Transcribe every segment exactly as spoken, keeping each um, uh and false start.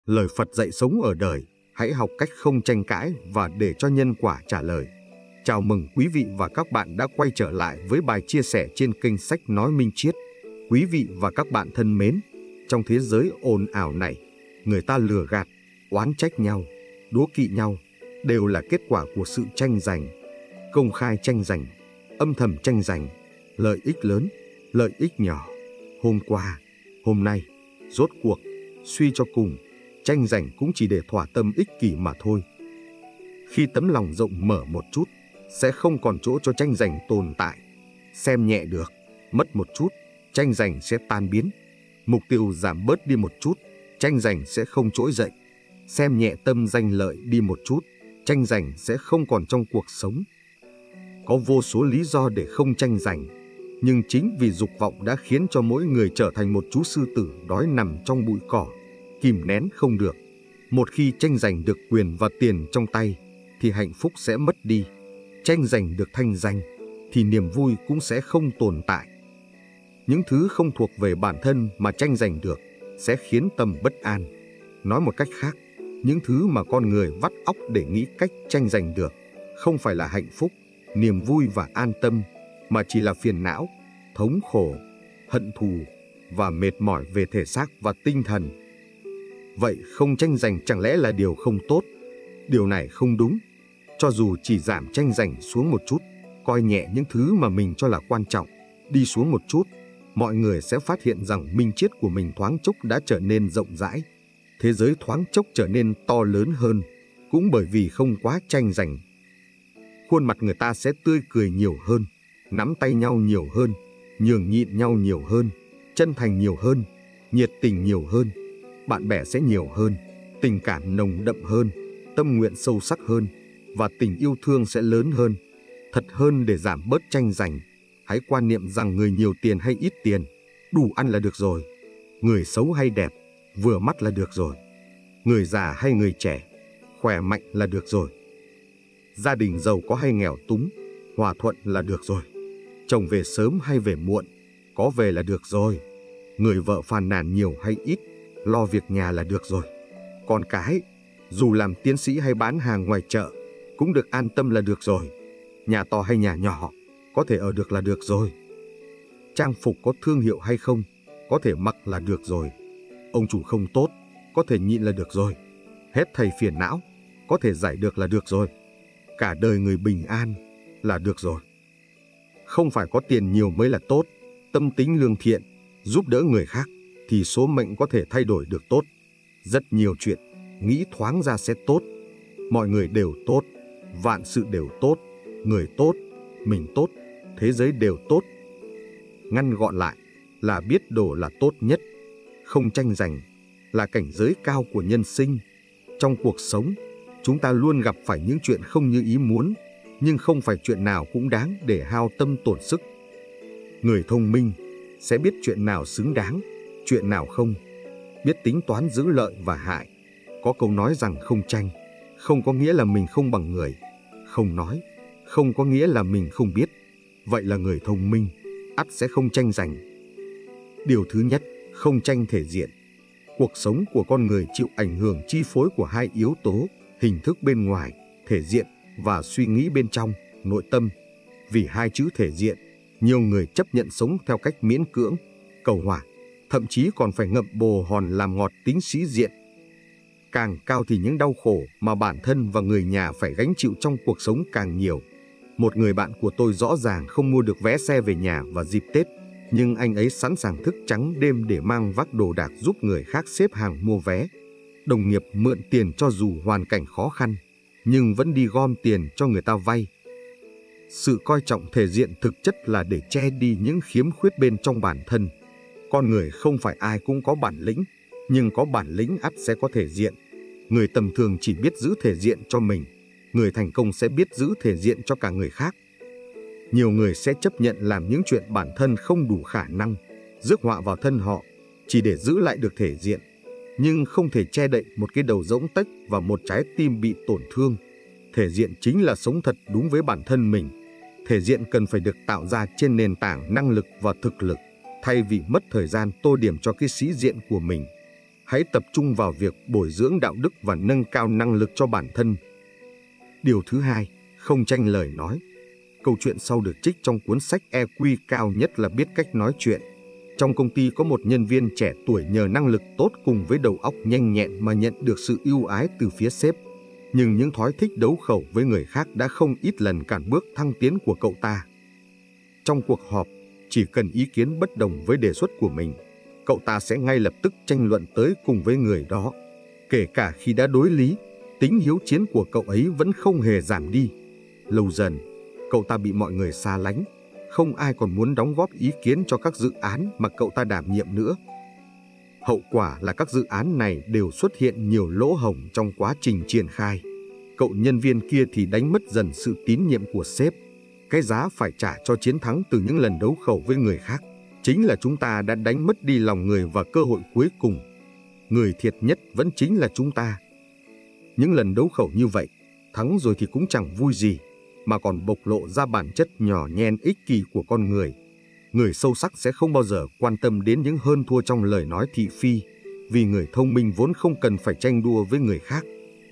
Lời Phật dạy sống ở đời, hãy học cách không tranh cãi và để cho nhân quả trả lời. Chào mừng quý vị và các bạn đã quay trở lại với bài chia sẻ trên kênh Sách Nói Minh Triết. Quý vị và các bạn thân mến, trong thế giới ồn ào này, người ta lừa gạt, oán trách nhau, đố kỵ nhau đều là kết quả của sự tranh giành. Công khai tranh giành, âm thầm tranh giành, lợi ích lớn, lợi ích nhỏ. Hôm qua, hôm nay, rốt cuộc, suy cho cùng, tranh giành cũng chỉ để thỏa tâm ích kỷ mà thôi. Khi tấm lòng rộng mở một chút, sẽ không còn chỗ cho tranh giành tồn tại. Xem nhẹ được, mất một chút, tranh giành sẽ tan biến. Mục tiêu giảm bớt đi một chút, tranh giành sẽ không trỗi dậy. Xem nhẹ tâm danh lợi đi một chút, tranh giành sẽ không còn trong cuộc sống. Có vô số lý do để không tranh giành, nhưng chính vì dục vọng đã khiến cho mỗi người trở thành một chú sư tử đói nằm trong bụi cỏ, kìm nén không được. Một khi tranh giành được quyền và tiền trong tay, thì hạnh phúc sẽ mất đi. Tranh giành được thanh danh, thì niềm vui cũng sẽ không tồn tại. Những thứ không thuộc về bản thân mà tranh giành được sẽ khiến tâm bất an. Nói một cách khác, những thứ mà con người vắt óc để nghĩ cách tranh giành được không phải là hạnh phúc, niềm vui và an tâm, mà chỉ là phiền não, thống khổ, hận thù và mệt mỏi về thể xác và tinh thần. Vậy không tranh giành chẳng lẽ là điều không tốt? Điều này không đúng. Cho dù chỉ giảm tranh giành xuống một chút, coi nhẹ những thứ mà mình cho là quan trọng, đi xuống một chút, mọi người sẽ phát hiện rằng minh triết của mình thoáng chốc đã trở nên rộng rãi. Thế giới thoáng chốc trở nên to lớn hơn, cũng bởi vì không quá tranh giành. Khuôn mặt người ta sẽ tươi cười nhiều hơn, nắm tay nhau nhiều hơn, nhường nhịn nhau nhiều hơn, chân thành nhiều hơn, nhiệt tình nhiều hơn, bạn bè sẽ nhiều hơn, tình cảm nồng đậm hơn, tâm nguyện sâu sắc hơn, và tình yêu thương sẽ lớn hơn. Thật hơn để giảm bớt tranh giành, hãy quan niệm rằng người nhiều tiền hay ít tiền, đủ ăn là được rồi. Người xấu hay đẹp, vừa mắt là được rồi. Người già hay người trẻ, khỏe mạnh là được rồi. Gia đình giàu có hay nghèo túng, hòa thuận là được rồi. Chồng về sớm hay về muộn, có về là được rồi. Người vợ phàn nàn nhiều hay ít, lo việc nhà là được rồi. Con cái, dù làm tiến sĩ hay bán hàng ngoài chợ, cũng được an tâm là được rồi. Nhà to hay nhà nhỏ, có thể ở được là được rồi. Trang phục có thương hiệu hay không, có thể mặc là được rồi. Ông chủ không tốt, có thể nhịn là được rồi. Hết thầy phiền não, có thể giải được là được rồi. Cả đời người bình an là được rồi. Không phải có tiền nhiều mới là tốt. Tâm tính lương thiện, giúp đỡ người khác, thì số mệnh có thể thay đổi được tốt. Rất nhiều chuyện, nghĩ thoáng ra sẽ tốt. Mọi người đều tốt, vạn sự đều tốt. Người tốt, mình tốt, thế giới đều tốt. Ngắn gọn lại là biết đồ là tốt nhất. Không tranh giành là cảnh giới cao của nhân sinh. Trong cuộc sống, chúng ta luôn gặp phải những chuyện không như ý muốn, nhưng không phải chuyện nào cũng đáng để hao tâm tổn sức. Người thông minh sẽ biết chuyện nào xứng đáng, chuyện nào không, biết tính toán giữ lợi và hại. Có câu nói rằng không tranh, không có nghĩa là mình không bằng người. Không nói, không có nghĩa là mình không biết. Vậy là người thông minh, ắt sẽ không tranh giành. Điều thứ nhất, không tranh thể diện. Cuộc sống của con người chịu ảnh hưởng chi phối của hai yếu tố, hình thức bên ngoài, thể diện, và suy nghĩ bên trong, nội tâm. Vì hai chữ thể diện, nhiều người chấp nhận sống theo cách miễn cưỡng, cầu hòa, thậm chí còn phải ngậm bồ hòn làm ngọt tính sĩ diện. Càng cao thì những đau khổ mà bản thân và người nhà phải gánh chịu trong cuộc sống càng nhiều. Một người bạn của tôi rõ ràng không mua được vé xe về nhà vào dịp Tết, nhưng anh ấy sẵn sàng thức trắng đêm để mang vác đồ đạc giúp người khác xếp hàng mua vé. Đồng nghiệp mượn tiền cho dù hoàn cảnh khó khăn, nhưng vẫn đi gom tiền cho người ta vay. Sự coi trọng thể diện thực chất là để che đi những khiếm khuyết bên trong bản thân. Con người không phải ai cũng có bản lĩnh, nhưng có bản lĩnh ắt sẽ có thể diện. Người tầm thường chỉ biết giữ thể diện cho mình, người thành công sẽ biết giữ thể diện cho cả người khác. Nhiều người sẽ chấp nhận làm những chuyện bản thân không đủ khả năng, rước họa vào thân họ, chỉ để giữ lại được thể diện, nhưng không thể che đậy một cái đầu rỗng tách và một trái tim bị tổn thương. Thể diện chính là sống thật đúng với bản thân mình. Thể diện cần phải được tạo ra trên nền tảng năng lực và thực lực, thay vì mất thời gian tô điểm cho cái sĩ diện của mình. Hãy tập trung vào việc bồi dưỡng đạo đức và nâng cao năng lực cho bản thân. Điều thứ hai, không tranh lời nói. Câu chuyện sau được trích trong cuốn sách e quy cao nhất là biết cách nói chuyện. Trong công ty có một nhân viên trẻ tuổi nhờ năng lực tốt cùng với đầu óc nhanh nhẹn mà nhận được sự ưu ái từ phía sếp. Nhưng những thói thích đấu khẩu với người khác đã không ít lần cản bước thăng tiến của cậu ta. Trong cuộc họp, chỉ cần ý kiến bất đồng với đề xuất của mình, cậu ta sẽ ngay lập tức tranh luận tới cùng với người đó. Kể cả khi đã đối lý, tính hiếu chiến của cậu ấy vẫn không hề giảm đi. Lâu dần, cậu ta bị mọi người xa lánh, không ai còn muốn đóng góp ý kiến cho các dự án mà cậu ta đảm nhiệm nữa. Hậu quả là các dự án này đều xuất hiện nhiều lỗ hổng trong quá trình triển khai. Cậu nhân viên kia thì đánh mất dần sự tín nhiệm của sếp. Cái giá phải trả cho chiến thắng từ những lần đấu khẩu với người khác chính là chúng ta đã đánh mất đi lòng người và cơ hội cuối cùng. Người thiệt nhất vẫn chính là chúng ta. Những lần đấu khẩu như vậy, thắng rồi thì cũng chẳng vui gì, mà còn bộc lộ ra bản chất nhỏ nhen ích kỷ của con người. Người sâu sắc sẽ không bao giờ quan tâm đến những hơn thua trong lời nói thị phi, vì người thông minh vốn không cần phải tranh đua với người khác.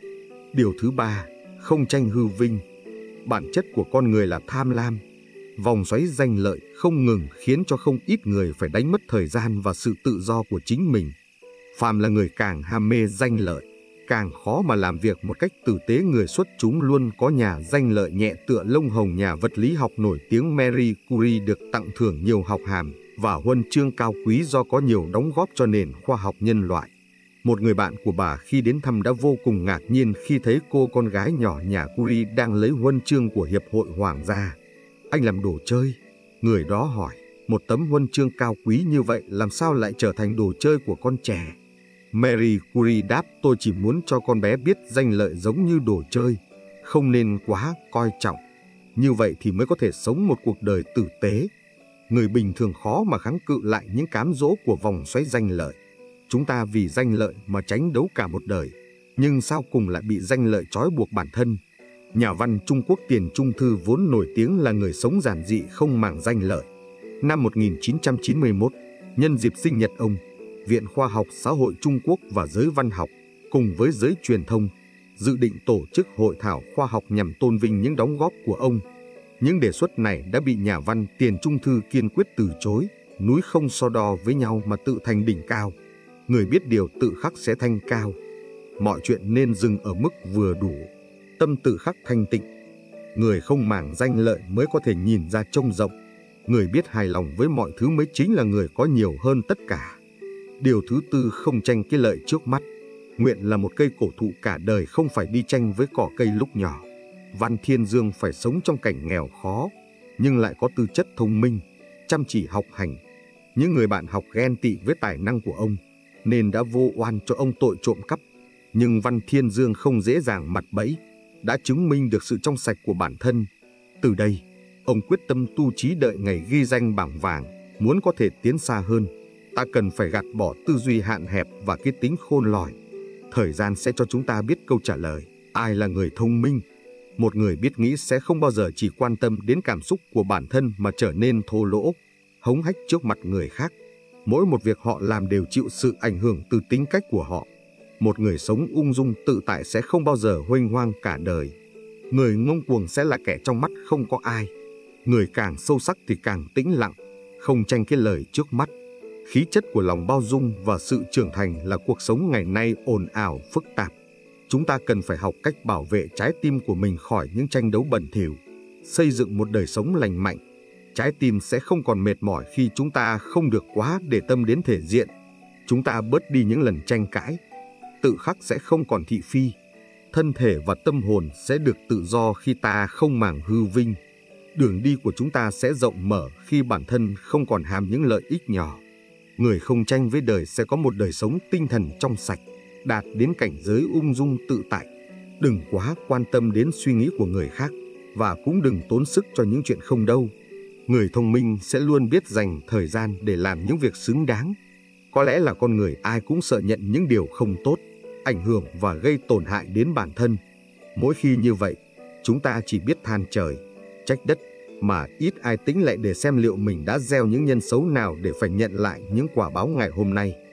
Điều thứ ba, không tranh hư vinh. Bản chất của con người là tham lam. Vòng xoáy danh lợi không ngừng khiến cho không ít người phải đánh mất thời gian và sự tự do của chính mình. Phàm là người càng ham mê danh lợi, càng khó mà làm việc một cách tử tế. Người xuất chúng luôn có nhà danh lợi nhẹ tựa lông hồng. Nhà vật lý học nổi tiếng Marie Curie được tặng thưởng nhiều học hàm và huân chương cao quý do có nhiều đóng góp cho nền khoa học nhân loại. Một người bạn của bà khi đến thăm đã vô cùng ngạc nhiên khi thấy cô con gái nhỏ nhà Curie đang lấy huân chương của Hiệp hội Hoàng gia. Anh làm đồ chơi? Người đó hỏi. Một tấm huân chương cao quý như vậy làm sao lại trở thành đồ chơi của con trẻ? Marie Curie đáp, tôi chỉ muốn cho con bé biết danh lợi giống như đồ chơi, không nên quá coi trọng. Như vậy thì mới có thể sống một cuộc đời tử tế. Người bình thường khó mà kháng cự lại những cám dỗ của vòng xoáy danh lợi. Chúng ta vì danh lợi mà tranh đấu cả một đời, nhưng sau cùng lại bị danh lợi trói buộc bản thân. Nhà văn Trung Quốc Tiền Trung Thư vốn nổi tiếng là người sống giản dị không màng danh lợi. Năm một nghìn chín trăm chín mươi mốt, nhân dịp sinh nhật ông, Viện Khoa học Xã hội Trung Quốc và Giới Văn học cùng với giới truyền thông dự định tổ chức hội thảo khoa học nhằm tôn vinh những đóng góp của ông. Những đề xuất này đã bị nhà văn Tiền Trung Thư kiên quyết từ chối. Núi không so đo với nhau mà tự thành đỉnh cao. Người biết điều tự khắc sẽ thanh cao. Mọi chuyện nên dừng ở mức vừa đủ. Tâm tự khắc thanh tịnh. Người không màng danh lợi mới có thể nhìn ra trông rộng. Người biết hài lòng với mọi thứ mới chính là người có nhiều hơn tất cả. Điều thứ tư, không tranh cái lợi trước mắt. Nguyện là một cây cổ thụ cả đời không phải đi tranh với cỏ cây lúc nhỏ. Văn Thiên Dương phải sống trong cảnh nghèo khó, nhưng lại có tư chất thông minh, chăm chỉ học hành. Những người bạn học ghen tị với tài năng của ông, nên đã vô oan cho ông tội trộm cắp. Nhưng Văn Thiên Dương không dễ dàng mặt bẫy, đã chứng minh được sự trong sạch của bản thân. Từ đây, ông quyết tâm tu trí đợi ngày ghi danh bảng vàng. Muốn có thể tiến xa hơn, ta cần phải gạt bỏ tư duy hạn hẹp và cái tính khôn lỏi. Thời gian sẽ cho chúng ta biết câu trả lời. Ai là người thông minh? Một người biết nghĩ sẽ không bao giờ chỉ quan tâm đến cảm xúc của bản thân mà trở nên thô lỗ, hống hách trước mặt người khác. Mỗi một việc họ làm đều chịu sự ảnh hưởng từ tính cách của họ. Một người sống ung dung tự tại sẽ không bao giờ huênh hoang cả đời. Người ngông cuồng sẽ là kẻ trong mắt không có ai. Người càng sâu sắc thì càng tĩnh lặng, không tranh cái lời trước mắt. Khí chất của lòng bao dung và sự trưởng thành là cuộc sống ngày nay ồn ào phức tạp. Chúng ta cần phải học cách bảo vệ trái tim của mình khỏi những tranh đấu bẩn thỉu, xây dựng một đời sống lành mạnh. Trái tim sẽ không còn mệt mỏi khi chúng ta không được quá để tâm đến thể diện. Chúng ta bớt đi những lần tranh cãi, tự khắc sẽ không còn thị phi. Thân thể và tâm hồn sẽ được tự do khi ta không màng hư vinh. Đường đi của chúng ta sẽ rộng mở khi bản thân không còn ham những lợi ích nhỏ. Người không tranh với đời sẽ có một đời sống tinh thần trong sạch, đạt đến cảnh giới ung dung tự tại. Đừng quá quan tâm đến suy nghĩ của người khác, và cũng đừng tốn sức cho những chuyện không đâu. Người thông minh sẽ luôn biết dành thời gian để làm những việc xứng đáng. Có lẽ là con người ai cũng sợ nhận những điều không tốt, ảnh hưởng và gây tổn hại đến bản thân. Mỗi khi như vậy, chúng ta chỉ biết than trời, trách đất, mà ít ai tính lại để xem liệu mình đã gieo những nhân xấu nào để phải nhận lại những quả báo ngày hôm nay.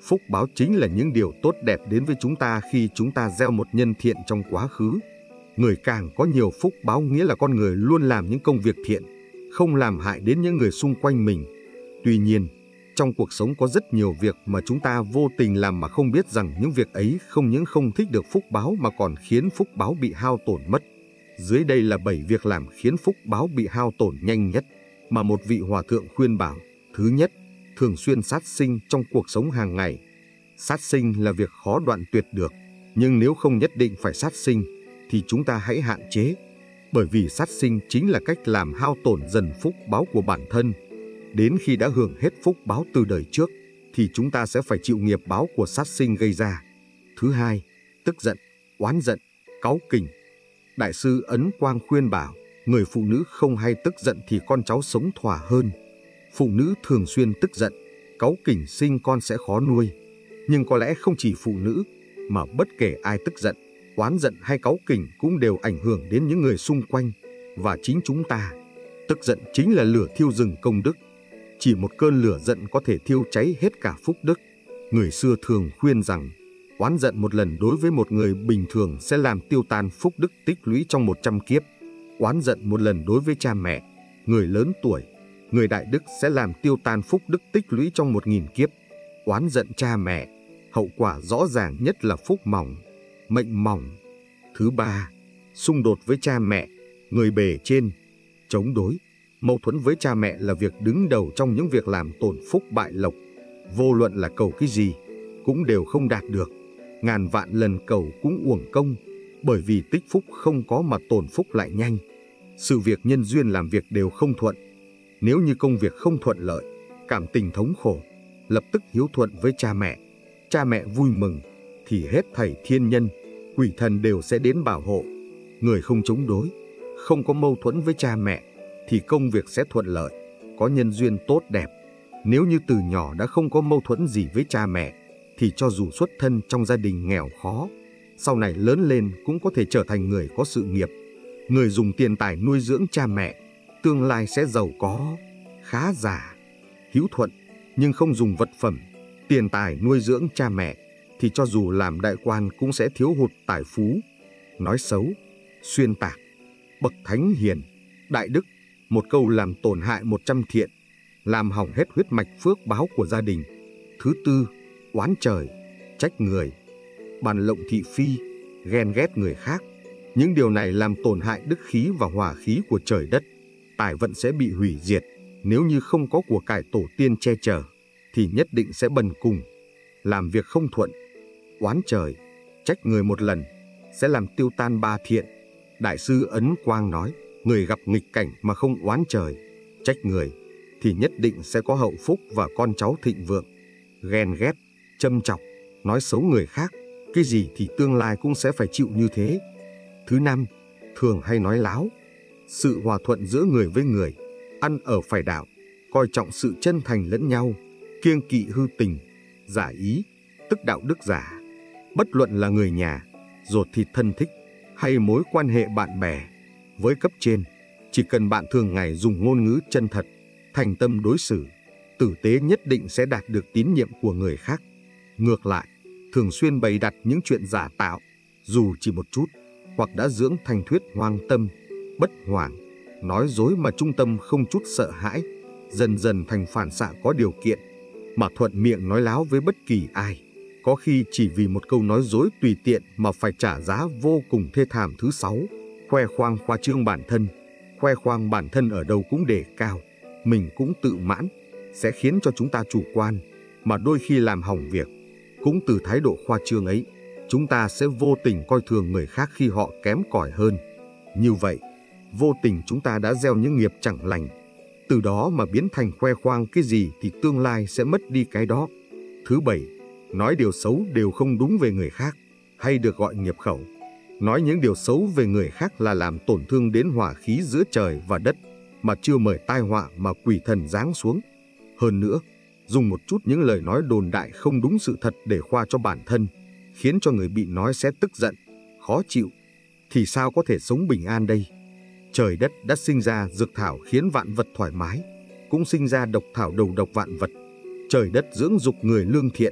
Phúc báo chính là những điều tốt đẹp đến với chúng ta khi chúng ta gieo một nhân thiện trong quá khứ. Người càng có nhiều phúc báo nghĩa là con người luôn làm những công việc thiện, không làm hại đến những người xung quanh mình. Tuy nhiên, trong cuộc sống có rất nhiều việc mà chúng ta vô tình làm mà không biết rằng những việc ấy không những không thích được phúc báo mà còn khiến phúc báo bị hao tổn mất. Dưới đây là bảy việc làm khiến phúc báo bị hao tổn nhanh nhất mà một vị hòa thượng khuyên bảo. Thứ nhất, thường xuyên sát sinh trong cuộc sống hàng ngày. Sát sinh là việc khó đoạn tuyệt được, nhưng nếu không nhất định phải sát sinh thì chúng ta hãy hạn chế, bởi vì sát sinh chính là cách làm hao tổn dần phúc báo của bản thân. Đến khi đã hưởng hết phúc báo từ đời trước thì chúng ta sẽ phải chịu nghiệp báo của sát sinh gây ra. Thứ hai, tức giận, oán giận, cáu kỉnh. Đại sư Ấn Quang khuyên bảo, người phụ nữ không hay tức giận thì con cháu sống thỏa hơn. Phụ nữ thường xuyên tức giận, cáu kỉnh sinh con sẽ khó nuôi. Nhưng có lẽ không chỉ phụ nữ, mà bất kể ai tức giận, oán giận hay cáu kỉnh cũng đều ảnh hưởng đến những người xung quanh và chính chúng ta. Tức giận chính là lửa thiêu rừng công đức. Chỉ một cơn lửa giận có thể thiêu cháy hết cả phúc đức. Người xưa thường khuyên rằng, oán giận một lần đối với một người bình thường sẽ làm tiêu tan phúc đức tích lũy trong một trăm kiếp. Oán giận một lần đối với cha mẹ, người lớn tuổi, người đại đức sẽ làm tiêu tan phúc đức tích lũy trong một nghìn kiếp. Oán giận cha mẹ, hậu quả rõ ràng nhất là phúc mỏng, mệnh mỏng. Thứ ba, xung đột với cha mẹ, người bề trên, chống đối. Mâu thuẫn với cha mẹ là việc đứng đầu trong những việc làm tổn phúc bại lộc. Vô luận là cầu cái gì, cũng đều không đạt được. Ngàn vạn lần cầu cũng uổng công, bởi vì tích phúc không có mà tổn phúc lại nhanh. Sự việc nhân duyên làm việc đều không thuận. Nếu như công việc không thuận lợi, cảm tình thống khổ, lập tức hiếu thuận với cha mẹ. Cha mẹ vui mừng, thì hết thảy thiên nhân, quỷ thần đều sẽ đến bảo hộ. Người không chống đối, không có mâu thuẫn với cha mẹ, thì công việc sẽ thuận lợi, có nhân duyên tốt đẹp. Nếu như từ nhỏ đã không có mâu thuẫn gì với cha mẹ, thì cho dù xuất thân trong gia đình nghèo khó, sau này lớn lên cũng có thể trở thành người có sự nghiệp. Người dùng tiền tài nuôi dưỡng cha mẹ, tương lai sẽ giàu có, khá giả. Hiếu thuận, nhưng không dùng vật phẩm, tiền tài nuôi dưỡng cha mẹ, thì cho dù làm đại quan cũng sẽ thiếu hụt tài phú. Nói xấu, xuyên tạc, bậc thánh hiền, đại đức, một câu làm tổn hại một trăm thiện, làm hỏng hết huyết mạch phước báo của gia đình. Thứ tư, oán trời, trách người, bàn lộng thị phi, ghen ghét người khác. Những điều này làm tổn hại đức khí và hòa khí của trời đất. Tài vận sẽ bị hủy diệt. Nếu như không có của cải tổ tiên che chở, thì nhất định sẽ bần cùng, làm việc không thuận. Oán trời, trách người một lần, sẽ làm tiêu tan ba thiện. Đại sư Ấn Quang nói, người gặp nghịch cảnh mà không oán trời, trách người, thì nhất định sẽ có hậu phúc và con cháu thịnh vượng. Ghen ghét, châm chọc, nói xấu người khác, cái gì thì tương lai cũng sẽ phải chịu như thế. Thứ năm, thường hay nói láo. Sự hòa thuận giữa người với người, ăn ở phải đạo, coi trọng sự chân thành lẫn nhau, kiêng kỵ hư tình, giả ý, tức đạo đức giả. Bất luận là người nhà, ruột thịt thân thích, hay mối quan hệ bạn bè với cấp trên, chỉ cần bạn thường ngày dùng ngôn ngữ chân thật, thành tâm đối xử, tử tế, nhất định sẽ đạt được tín nhiệm của người khác. Ngược lại, thường xuyên bày đặt những chuyện giả tạo, dù chỉ một chút, hoặc đã dưỡng thành thuyết hoang tâm, bất hoảng, nói dối mà trung tâm không chút sợ hãi, dần dần thành phản xạ có điều kiện, mà thuận miệng nói láo với bất kỳ ai. Có khi chỉ vì một câu nói dối tùy tiện mà phải trả giá vô cùng thê thảm. Thứ sáu, khoe khoang khoa trương bản thân. Khoe khoang bản thân ở đâu cũng đề cao, mình cũng tự mãn, sẽ khiến cho chúng ta chủ quan, mà đôi khi làm hỏng việc. Cũng từ thái độ khoa trương ấy, chúng ta sẽ vô tình coi thường người khác khi họ kém cỏi hơn. Như vậy, vô tình chúng ta đã gieo những nghiệp chẳng lành, từ đó mà biến thành khoe khoang cái gì thì tương lai sẽ mất đi cái đó. Thứ bảy, nói điều xấu đều không đúng về người khác, hay được gọi nghiệp khẩu. Nói những điều xấu về người khác là làm tổn thương đến hòa khí giữa trời và đất, mà chưa mời tai họa mà quỷ thần giáng xuống. Hơn nữa, dùng một chút những lời nói đồn đại không đúng sự thật để khoa cho bản thân, khiến cho người bị nói sẽ tức giận, khó chịu, thì sao có thể sống bình an đây? Trời đất đã sinh ra dược thảo khiến vạn vật thoải mái, cũng sinh ra độc thảo đầu độc vạn vật. Trời đất dưỡng dục người lương thiện,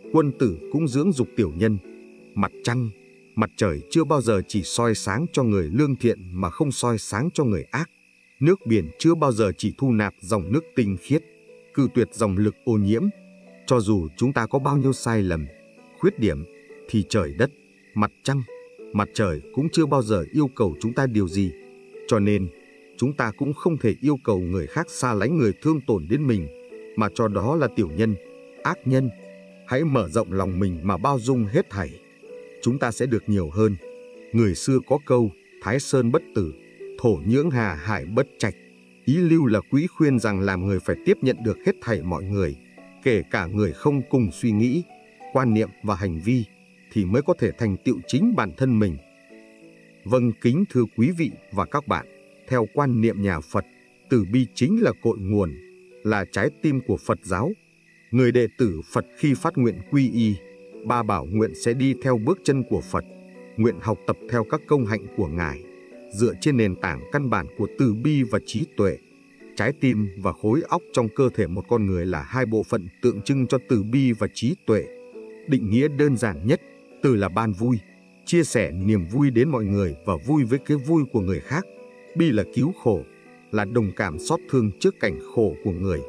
Quân tử cũng dưỡng dục tiểu nhân. Mặt trăng, mặt trời chưa bao giờ chỉ soi sáng cho người lương thiện mà không soi sáng cho người ác. Nước biển chưa bao giờ chỉ thu nạp dòng nước tinh khiết, cự tuyệt dòng lực ô nhiễm. Cho dù chúng ta có bao nhiêu sai lầm, khuyết điểm, thì trời đất, mặt trăng, mặt trời cũng chưa bao giờ yêu cầu chúng ta điều gì. Cho nên, chúng ta cũng không thể yêu cầu người khác xa lánh người thương tổn đến mình, mà cho đó là tiểu nhân, ác nhân. Hãy mở rộng lòng mình mà bao dung hết thảy. Chúng ta sẽ được nhiều hơn. Người xưa có câu, Thái Sơn bất tử, thổ nhưỡng hà hải bất trạch. Ý lưu là quý khuyên rằng làm người phải tiếp nhận được hết thảy mọi người, kể cả người không cùng suy nghĩ, quan niệm và hành vi, thì mới có thể thành tựu chính bản thân mình. Vâng, kính thưa quý vị và các bạn, theo quan niệm nhà Phật, từ bi chính là cội nguồn, là trái tim của Phật giáo. Người đệ tử Phật khi phát nguyện quy y, ba bảo nguyện sẽ đi theo bước chân của Phật, nguyện học tập theo các công hạnh của Ngài, dựa trên nền tảng căn bản của từ bi và trí tuệ. Trái tim và khối óc trong cơ thể một con người là hai bộ phận tượng trưng cho từ bi và trí tuệ. Định nghĩa đơn giản nhất, từ là ban vui, chia sẻ niềm vui đến mọi người và vui với cái vui của người khác. Bi là cứu khổ, là đồng cảm xót thương trước cảnh khổ của người.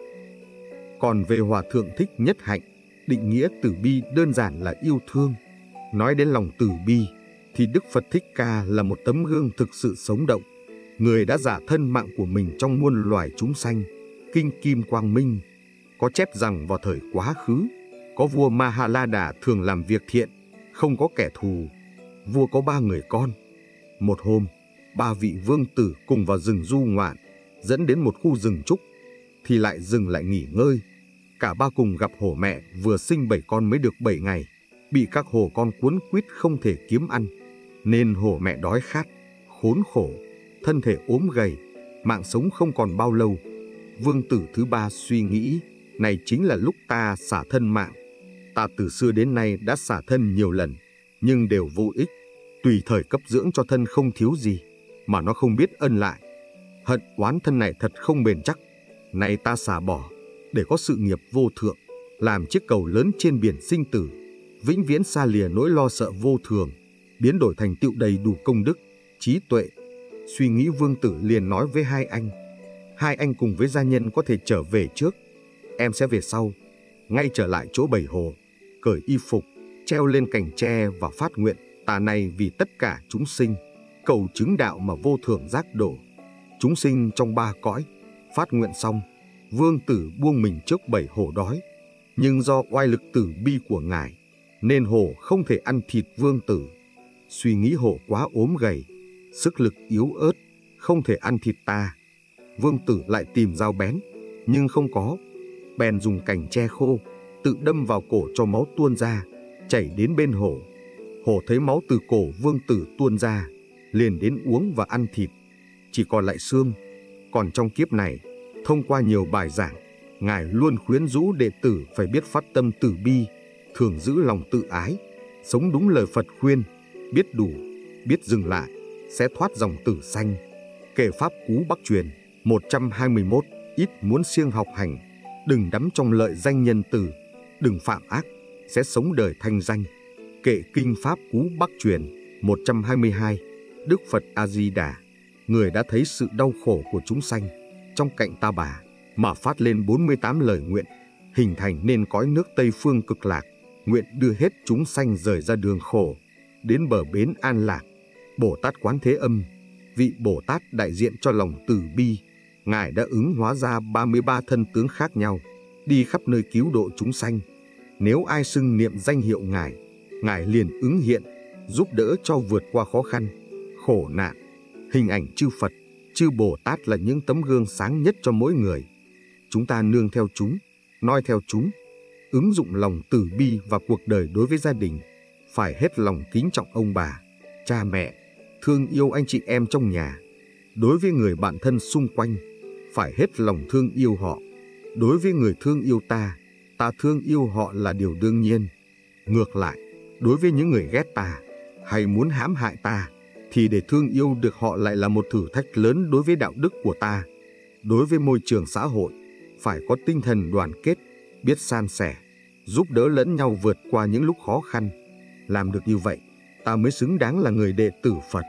Còn về Hòa Thượng Thích Nhất Hạnh, định nghĩa từ bi đơn giản là yêu thương. Nói đến lòng từ bi, thì Đức Phật Thích Ca là một tấm gương thực sự sống động. Người đã xả thân mạng của mình trong muôn loài chúng sanh. Kinh Kim Quang Minh có chép rằng vào thời quá khứ, có vua Mahalada thường làm việc thiện, không có kẻ thù. Vua có ba người con. Một hôm, ba vị vương tử cùng vào rừng du ngoạn, dẫn đến một khu rừng trúc, thì lại dừng lại nghỉ ngơi. Cả ba cùng gặp hổ mẹ vừa sinh bảy con mới được bảy ngày, bị các hổ con cuốn quýt không thể kiếm ăn, nên hổ mẹ đói khát, khốn khổ, thân thể ốm gầy, mạng sống không còn bao lâu. Vương tử thứ ba suy nghĩ, này chính là lúc ta xả thân mạng. Ta từ xưa đến nay đã xả thân nhiều lần, nhưng đều vô ích. Tùy thời cấp dưỡng cho thân không thiếu gì, mà nó không biết ân lại. Hận oán thân này thật không bền chắc. Này ta xả bỏ, để có sự nghiệp vô thượng, làm chiếc cầu lớn trên biển sinh tử, vĩnh viễn xa lìa nỗi lo sợ vô thường, biến đổi thành tựu đầy đủ công đức, trí tuệ. Suy nghĩ vương tử liền nói với hai anh. Hai anh cùng với gia nhân có thể trở về trước, em sẽ về sau. Ngay trở lại chỗ bầy hổ, cởi y phục, treo lên cành tre và phát nguyện, ta này vì tất cả chúng sinh, cầu chứng đạo mà vô thượng giác độ. Chúng sinh trong ba cõi. Phát nguyện xong, vương tử buông mình trước bầy hổ đói. Nhưng do oai lực tử bi của Ngài, nên hổ không thể ăn thịt vương tử. Suy nghĩ hổ quá ốm gầy, sức lực yếu ớt, không thể ăn thịt ta. Vương tử lại tìm dao bén, nhưng không có. Bèn dùng cành tre khô, tự đâm vào cổ cho máu tuôn ra, chảy đến bên hổ. Hổ thấy máu từ cổ vương tử tuôn ra, liền đến uống và ăn thịt, chỉ còn lại xương. Còn trong kiếp này, thông qua nhiều bài giảng, Ngài luôn khuyến rũ đệ tử phải biết phát tâm từ bi, thường giữ lòng tự ái, sống đúng lời Phật khuyên, biết đủ, biết dừng lại, sẽ thoát dòng tử sanh. Kệ Pháp Cú Bắc Truyền một trăm hai mươi mốt, ít muốn siêng học hành, đừng đắm trong lợi danh nhân từ, đừng phạm ác, sẽ sống đời thanh danh. Kệ Kinh Pháp Cú Bắc Truyền một trăm hai mươi hai, Đức Phật A-di-đà, người đã thấy sự đau khổ của chúng sanh trong cạnh ta bà, mà phát lên bốn mươi tám lời nguyện, hình thành nên cõi nước Tây Phương Cực Lạc, nguyện đưa hết chúng sanh rời ra đường khổ, đến bờ bến an lạc. Bồ Tát Quán Thế Âm, vị Bồ Tát đại diện cho lòng từ bi, Ngài đã ứng hóa ra ba mươi ba thân tướng khác nhau, đi khắp nơi cứu độ chúng sanh. Nếu ai xưng niệm danh hiệu Ngài, Ngài liền ứng hiện, giúp đỡ cho vượt qua khó khăn, khổ nạn. Hình ảnh chư Phật, chư Bồ Tát là những tấm gương sáng nhất cho mỗi người. Chúng ta nương theo chúng, noi theo chúng, ứng dụng lòng từ bi vào cuộc đời. Đối với gia đình, phải hết lòng kính trọng ông bà, cha mẹ, thương yêu anh chị em trong nhà. Đối với người bạn thân xung quanh, phải hết lòng thương yêu họ. Đối với người thương yêu ta, ta thương yêu họ là điều đương nhiên. Ngược lại, đối với những người ghét ta hay muốn hãm hại ta, thì để thương yêu được họ lại là một thử thách lớn đối với đạo đức của ta. Đối với môi trường xã hội, phải có tinh thần đoàn kết, biết san sẻ, giúp đỡ lẫn nhau vượt qua những lúc khó khăn. Làm được như vậy, ta mới xứng đáng là người đệ tử Phật.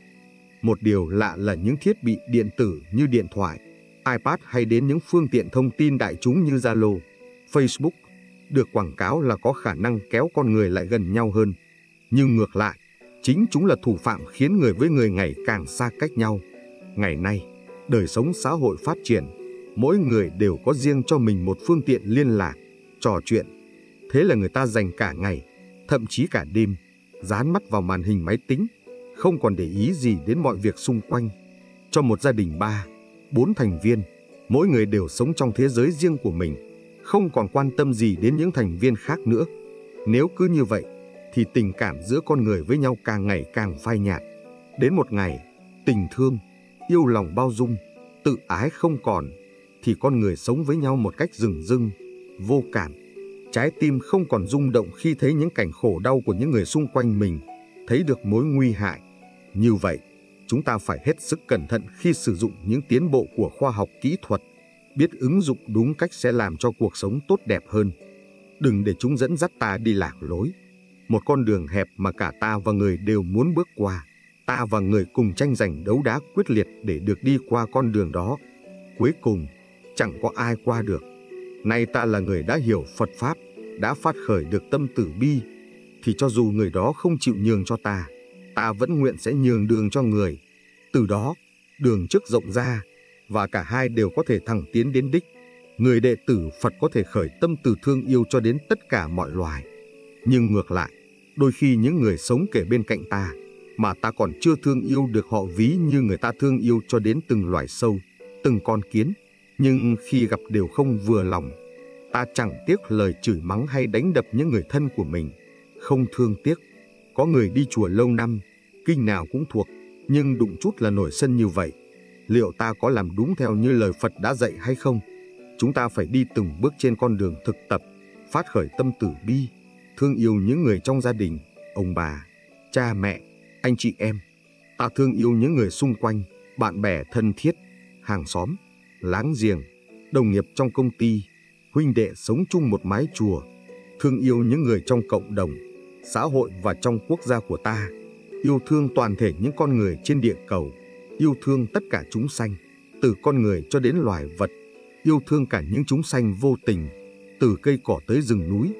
Một điều lạ là những thiết bị điện tử như điện thoại, iPad hay đến những phương tiện thông tin đại chúng như Zalo, Facebook được quảng cáo là có khả năng kéo con người lại gần nhau hơn. Nhưng ngược lại, chính chúng là thủ phạm khiến người với người ngày càng xa cách nhau. Ngày nay, đời sống xã hội phát triển, mỗi người đều có riêng cho mình một phương tiện liên lạc, trò chuyện. Thế là người ta dành cả ngày, thậm chí cả đêm, dán mắt vào màn hình máy tính, không còn để ý gì đến mọi việc xung quanh. Cho một gia đình ba, bốn thành viên, mỗi người đều sống trong thế giới riêng của mình, không còn quan tâm gì đến những thành viên khác nữa. Nếu cứ như vậy, thì tình cảm giữa con người với nhau càng ngày càng phai nhạt. Đến một ngày, tình thương, yêu lòng bao dung, tự ái không còn, thì con người sống với nhau một cách dửng dưng, vô cảm. Trái tim không còn rung động khi thấy những cảnh khổ đau của những người xung quanh mình, thấy được mối nguy hại. Như vậy, chúng ta phải hết sức cẩn thận khi sử dụng những tiến bộ của khoa học kỹ thuật. Biết ứng dụng đúng cách sẽ làm cho cuộc sống tốt đẹp hơn. Đừng để chúng dẫn dắt ta đi lạc lối. Một con đường hẹp mà cả ta và người đều muốn bước qua. Ta và người cùng tranh giành đấu đá quyết liệt để được đi qua con đường đó. Cuối cùng, chẳng có ai qua được. Nay ta là người đã hiểu Phật Pháp, đã phát khởi được tâm từ bi, thì cho dù người đó không chịu nhường cho ta, ta vẫn nguyện sẽ nhường đường cho người. Từ đó, đường trước rộng ra, và cả hai đều có thể thẳng tiến đến đích. Người đệ tử Phật có thể khởi tâm từ thương yêu cho đến tất cả mọi loài. Nhưng ngược lại, đôi khi những người sống kề bên cạnh ta, mà ta còn chưa thương yêu được họ ví như người ta thương yêu cho đến từng loài sâu, từng con kiến. Nhưng khi gặp đều không vừa lòng, ta chẳng tiếc lời chửi mắng hay đánh đập những người thân của mình. Không thương tiếc. Có người đi chùa lâu năm, kinh nào cũng thuộc, nhưng đụng chút là nổi sân như vậy. Liệu ta có làm đúng theo như lời Phật đã dạy hay không? Chúng ta phải đi từng bước trên con đường thực tập, phát khởi tâm từ bi, thương yêu những người trong gia đình, ông bà, cha mẹ, anh chị em. Ta thương yêu những người xung quanh, bạn bè thân thiết, hàng xóm, láng giềng, đồng nghiệp trong công ty, huynh đệ sống chung một mái chùa. Thương yêu những người trong cộng đồng, xã hội và trong quốc gia của ta. Yêu thương toàn thể những con người trên địa cầu. Yêu thương tất cả chúng sanh, từ con người cho đến loài vật. Yêu thương cả những chúng sanh vô tình, từ cây cỏ tới rừng núi.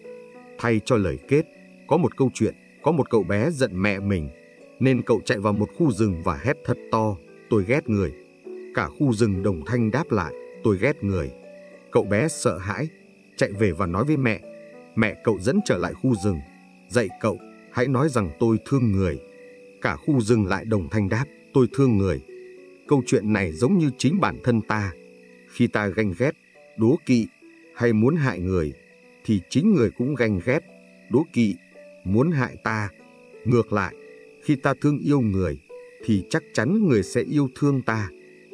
Thay cho lời kết, có một câu chuyện, có một cậu bé giận mẹ mình, nên cậu chạy vào một khu rừng và hét thật to, tôi ghét người. Cả khu rừng đồng thanh đáp lại, tôi ghét người. Cậu bé sợ hãi, chạy về và nói với mẹ. Mẹ cậu dẫn trở lại khu rừng, dạy cậu, hãy nói rằng tôi thương người. Cả khu rừng lại đồng thanh đáp, tôi thương người. Câu chuyện này giống như chính bản thân ta. Khi ta ganh ghét, đố kỵ hay muốn hại người, thì chính người cũng ganh ghét, đố kỵ, muốn hại ta. Ngược lại, khi ta thương yêu người, thì chắc chắn người sẽ yêu thương ta.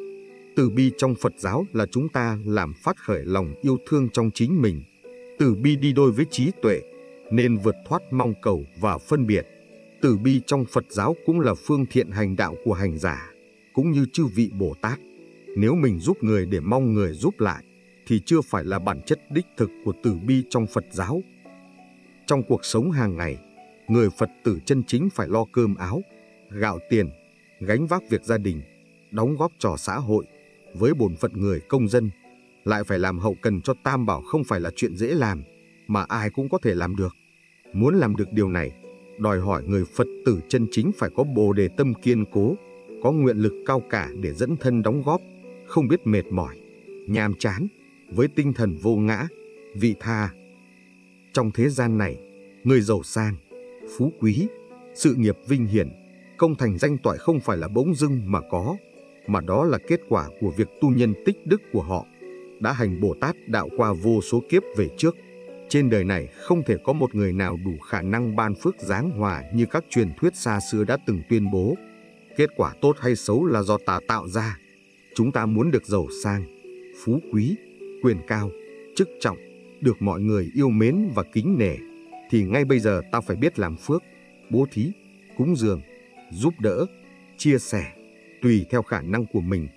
Từ bi trong Phật giáo là chúng ta làm phát khởi lòng yêu thương trong chính mình. Từ bi đi đôi với trí tuệ, nên vượt thoát mong cầu và phân biệt. Từ bi trong Phật giáo cũng là phương thiện hành đạo của hành giả, cũng như chư vị Bồ Tát. Nếu mình giúp người để mong người giúp lại, thì chưa phải là bản chất đích thực của từ bi trong Phật giáo. Trong cuộc sống hàng ngày, người Phật tử chân chính phải lo cơm áo, gạo tiền, gánh vác việc gia đình, đóng góp cho xã hội. Với bổn phận người công dân, lại phải làm hậu cần cho Tam Bảo không phải là chuyện dễ làm, mà ai cũng có thể làm được. Muốn làm được điều này, đòi hỏi người Phật tử chân chính phải có bồ đề tâm kiên cố, có nguyện lực cao cả để dẫn thân đóng góp, không biết mệt mỏi, nhàm chán, với tinh thần vô ngã, vị tha. Trong thế gian này, người giàu sang, phú quý, sự nghiệp vinh hiển, công thành danh toại không phải là bỗng dưng mà có, mà đó là kết quả của việc tu nhân tích đức của họ, đã hành Bồ Tát đạo qua vô số kiếp về trước. Trên đời này không thể có một người nào đủ khả năng ban phước giáng hòa như các truyền thuyết xa xưa đã từng tuyên bố. Kết quả tốt hay xấu là do ta tạo ra. Chúng ta muốn được giàu sang, phú quý, quyền cao, chức trọng, được mọi người yêu mến và kính nể, thì ngay bây giờ ta phải biết làm phước, bố thí, cúng dường, giúp đỡ, chia sẻ, tùy theo khả năng của mình.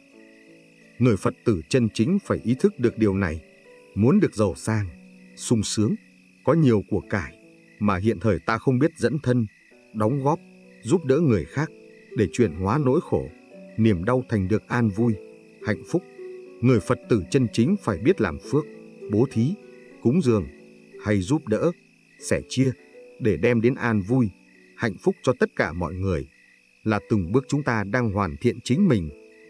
Người Phật tử chân chính phải ý thức được điều này. Muốn được giàu sang, sung sướng, Có nhiều của cải mà hiện thời ta không biết dẫn thân, đóng góp, giúp đỡ người khác để chuyển hóa nỗi khổ, niềm đau thành được an vui, hạnh phúc. Người Phật tử chân chính phải biết làm phước, bố thí, cúng dường hay giúp đỡ, sẻ chia để đem đến an vui, hạnh phúc cho tất cả mọi người. Là từng bước chúng ta đang hoàn thiện chính mình.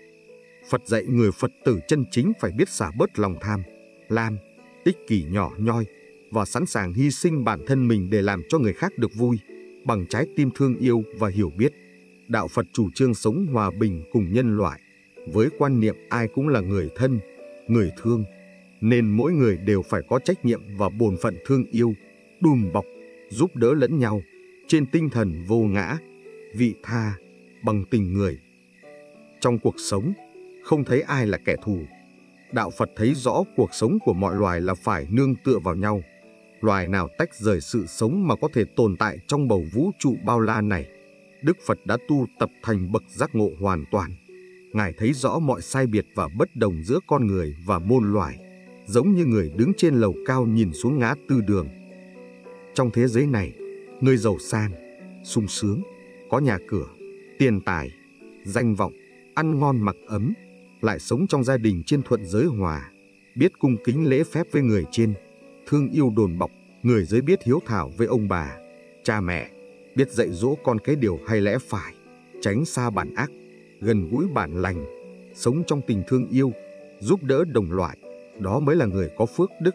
Phật dạy người Phật tử chân chính phải biết xả bớt lòng tham, lam, ích kỷ nhỏ nhoi và sẵn sàng hy sinh bản thân mình để làm cho người khác được vui bằng trái tim thương yêu và hiểu biết. Đạo Phật chủ trương sống hòa bình cùng nhân loại, với quan niệm ai cũng là người thân, người thương, nên mỗi người đều phải có trách nhiệm và bổn phận thương yêu, đùm bọc, giúp đỡ lẫn nhau trên tinh thần vô ngã, vị tha, bằng tình người. Trong cuộc sống, không thấy ai là kẻ thù. Đạo Phật thấy rõ cuộc sống của mọi loài là phải nương tựa vào nhau. Loài nào tách rời sự sống mà có thể tồn tại trong bầu vũ trụ bao la này. Đức Phật đã tu tập thành bậc giác ngộ hoàn toàn. Ngài thấy rõ mọi sai biệt và bất đồng giữa con người và muôn loài, giống như người đứng trên lầu cao nhìn xuống ngã tư đường. Trong thế giới này, người giàu sang, sung sướng, có nhà cửa, tiền tài, danh vọng, ăn ngon mặc ấm, lại sống trong gia đình trên thuận giới hòa, biết cung kính lễ phép với người trên, thương yêu đồn bọc, người dưới biết hiếu thảo với ông bà, cha mẹ, biết dạy dỗ con cái điều hay lẽ phải, tránh xa bản ác, gần gũi bản lành, sống trong tình thương yêu, giúp đỡ đồng loại, đó mới là người có phước đức.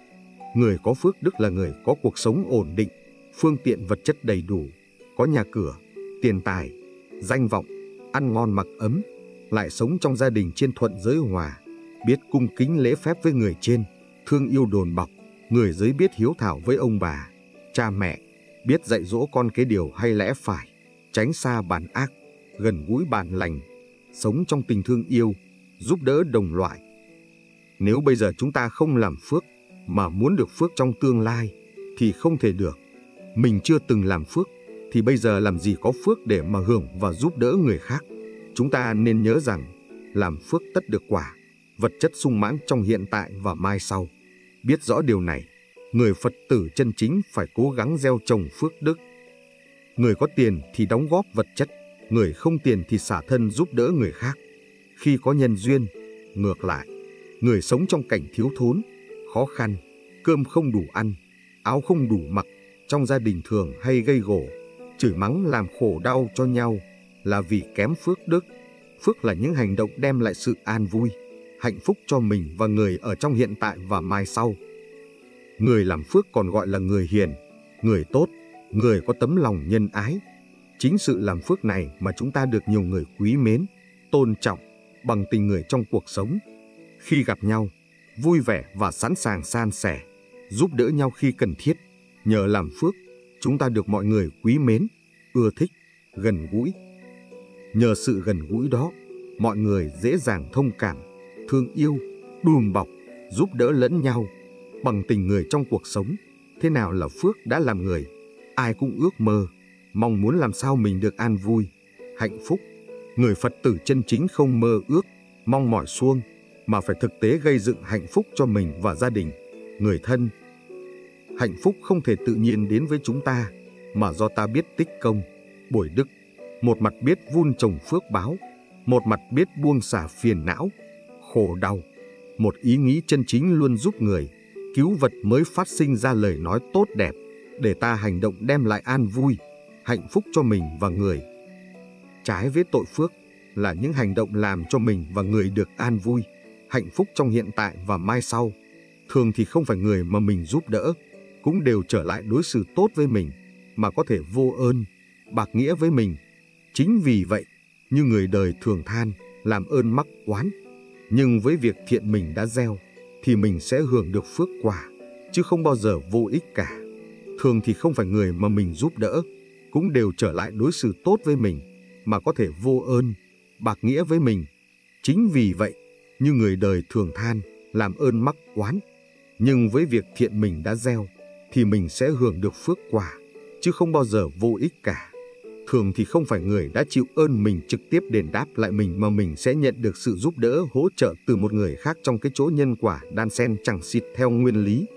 Người có phước đức là người có cuộc sống ổn định, phương tiện vật chất đầy đủ, có nhà cửa, tiền tài, danh vọng, ăn ngon mặc ấm, lại sống trong gia đình trên thuận giới hòa, biết cung kính lễ phép với người trên, thương yêu đồn bọc, người dưới biết hiếu thảo với ông bà, cha mẹ, biết dạy dỗ con cái điều hay lẽ phải, tránh xa bản ác, gần gũi bản lành, sống trong tình thương yêu, giúp đỡ đồng loại. Nếu bây giờ chúng ta không làm phước mà muốn được phước trong tương lai thì không thể được. Mình chưa từng làm phước thì bây giờ làm gì có phước để mà hưởng và giúp đỡ người khác. Chúng ta nên nhớ rằng làm phước tất được quả, vật chất sung mãn trong hiện tại và mai sau. Biết rõ điều này, người Phật tử chân chính phải cố gắng gieo trồng phước đức. Người có tiền thì đóng góp vật chất, người không tiền thì xả thân giúp đỡ người khác. Khi có nhân duyên, ngược lại, người sống trong cảnh thiếu thốn, khó khăn, cơm không đủ ăn, áo không đủ mặc, trong gia đình thường hay gây gổ, chửi mắng làm khổ đau cho nhau là vì kém phước đức. Phước là những hành động đem lại sự an vui, hạnh phúc cho mình và người ở trong hiện tại và mai sau. Người làm phước còn gọi là người hiền, người tốt, người có tấm lòng nhân ái. Chính sự làm phước này mà chúng ta được nhiều người quý mến, tôn trọng bằng tình người trong cuộc sống. Khi gặp nhau, vui vẻ và sẵn sàng san sẻ, giúp đỡ nhau khi cần thiết. Nhờ làm phước, chúng ta được mọi người quý mến, ưa thích, gần gũi. Nhờ sự gần gũi đó, mọi người dễ dàng thông cảm, thương yêu, đùm bọc, giúp đỡ lẫn nhau. Bằng tình người trong cuộc sống, thế nào là phước đã làm người? Ai cũng ước mơ, mong muốn làm sao mình được an vui, hạnh phúc. Người Phật tử chân chính không mơ ước, mong mỏi suông, mà phải thực tế gây dựng hạnh phúc cho mình và gia đình, người thân. Hạnh phúc không thể tự nhiên đến với chúng ta, mà do ta biết tích công, bồi đức. Một mặt biết vun trồng phước báo, một mặt biết buông xả phiền não, khổ đau. Một ý nghĩ chân chính luôn giúp người, cứu vật mới phát sinh ra lời nói tốt đẹp, để ta hành động đem lại an vui, hạnh phúc cho mình và người. Trái với tội phước là những hành động làm cho mình và người được an vui, hạnh phúc trong hiện tại và mai sau. Thường thì không phải người mà mình giúp đỡ cũng đều trở lại đối xử tốt với mình, mà có thể vô ơn, bạc nghĩa với mình. Chính vì vậy, như người đời thường than, làm ơn mắc oán. Nhưng với việc thiện mình đã gieo, thì mình sẽ hưởng được phước quả, chứ không bao giờ vô ích cả. Thường thì không phải người mà mình giúp đỡ cũng đều trở lại đối xử tốt với mình, mà có thể vô ơn, bạc nghĩa với mình. Chính vì vậy, như người đời thường than, làm ơn mắc oán. Nhưng với việc thiện mình đã gieo, thì mình sẽ hưởng được phước quả, chứ không bao giờ vô ích cả. Thường thì không phải người đã chịu ơn mình trực tiếp đền đáp lại mình, mà mình sẽ nhận được sự giúp đỡ hỗ trợ từ một người khác trong cái chỗ nhân quả đan xen chẳng xịt theo nguyên lý.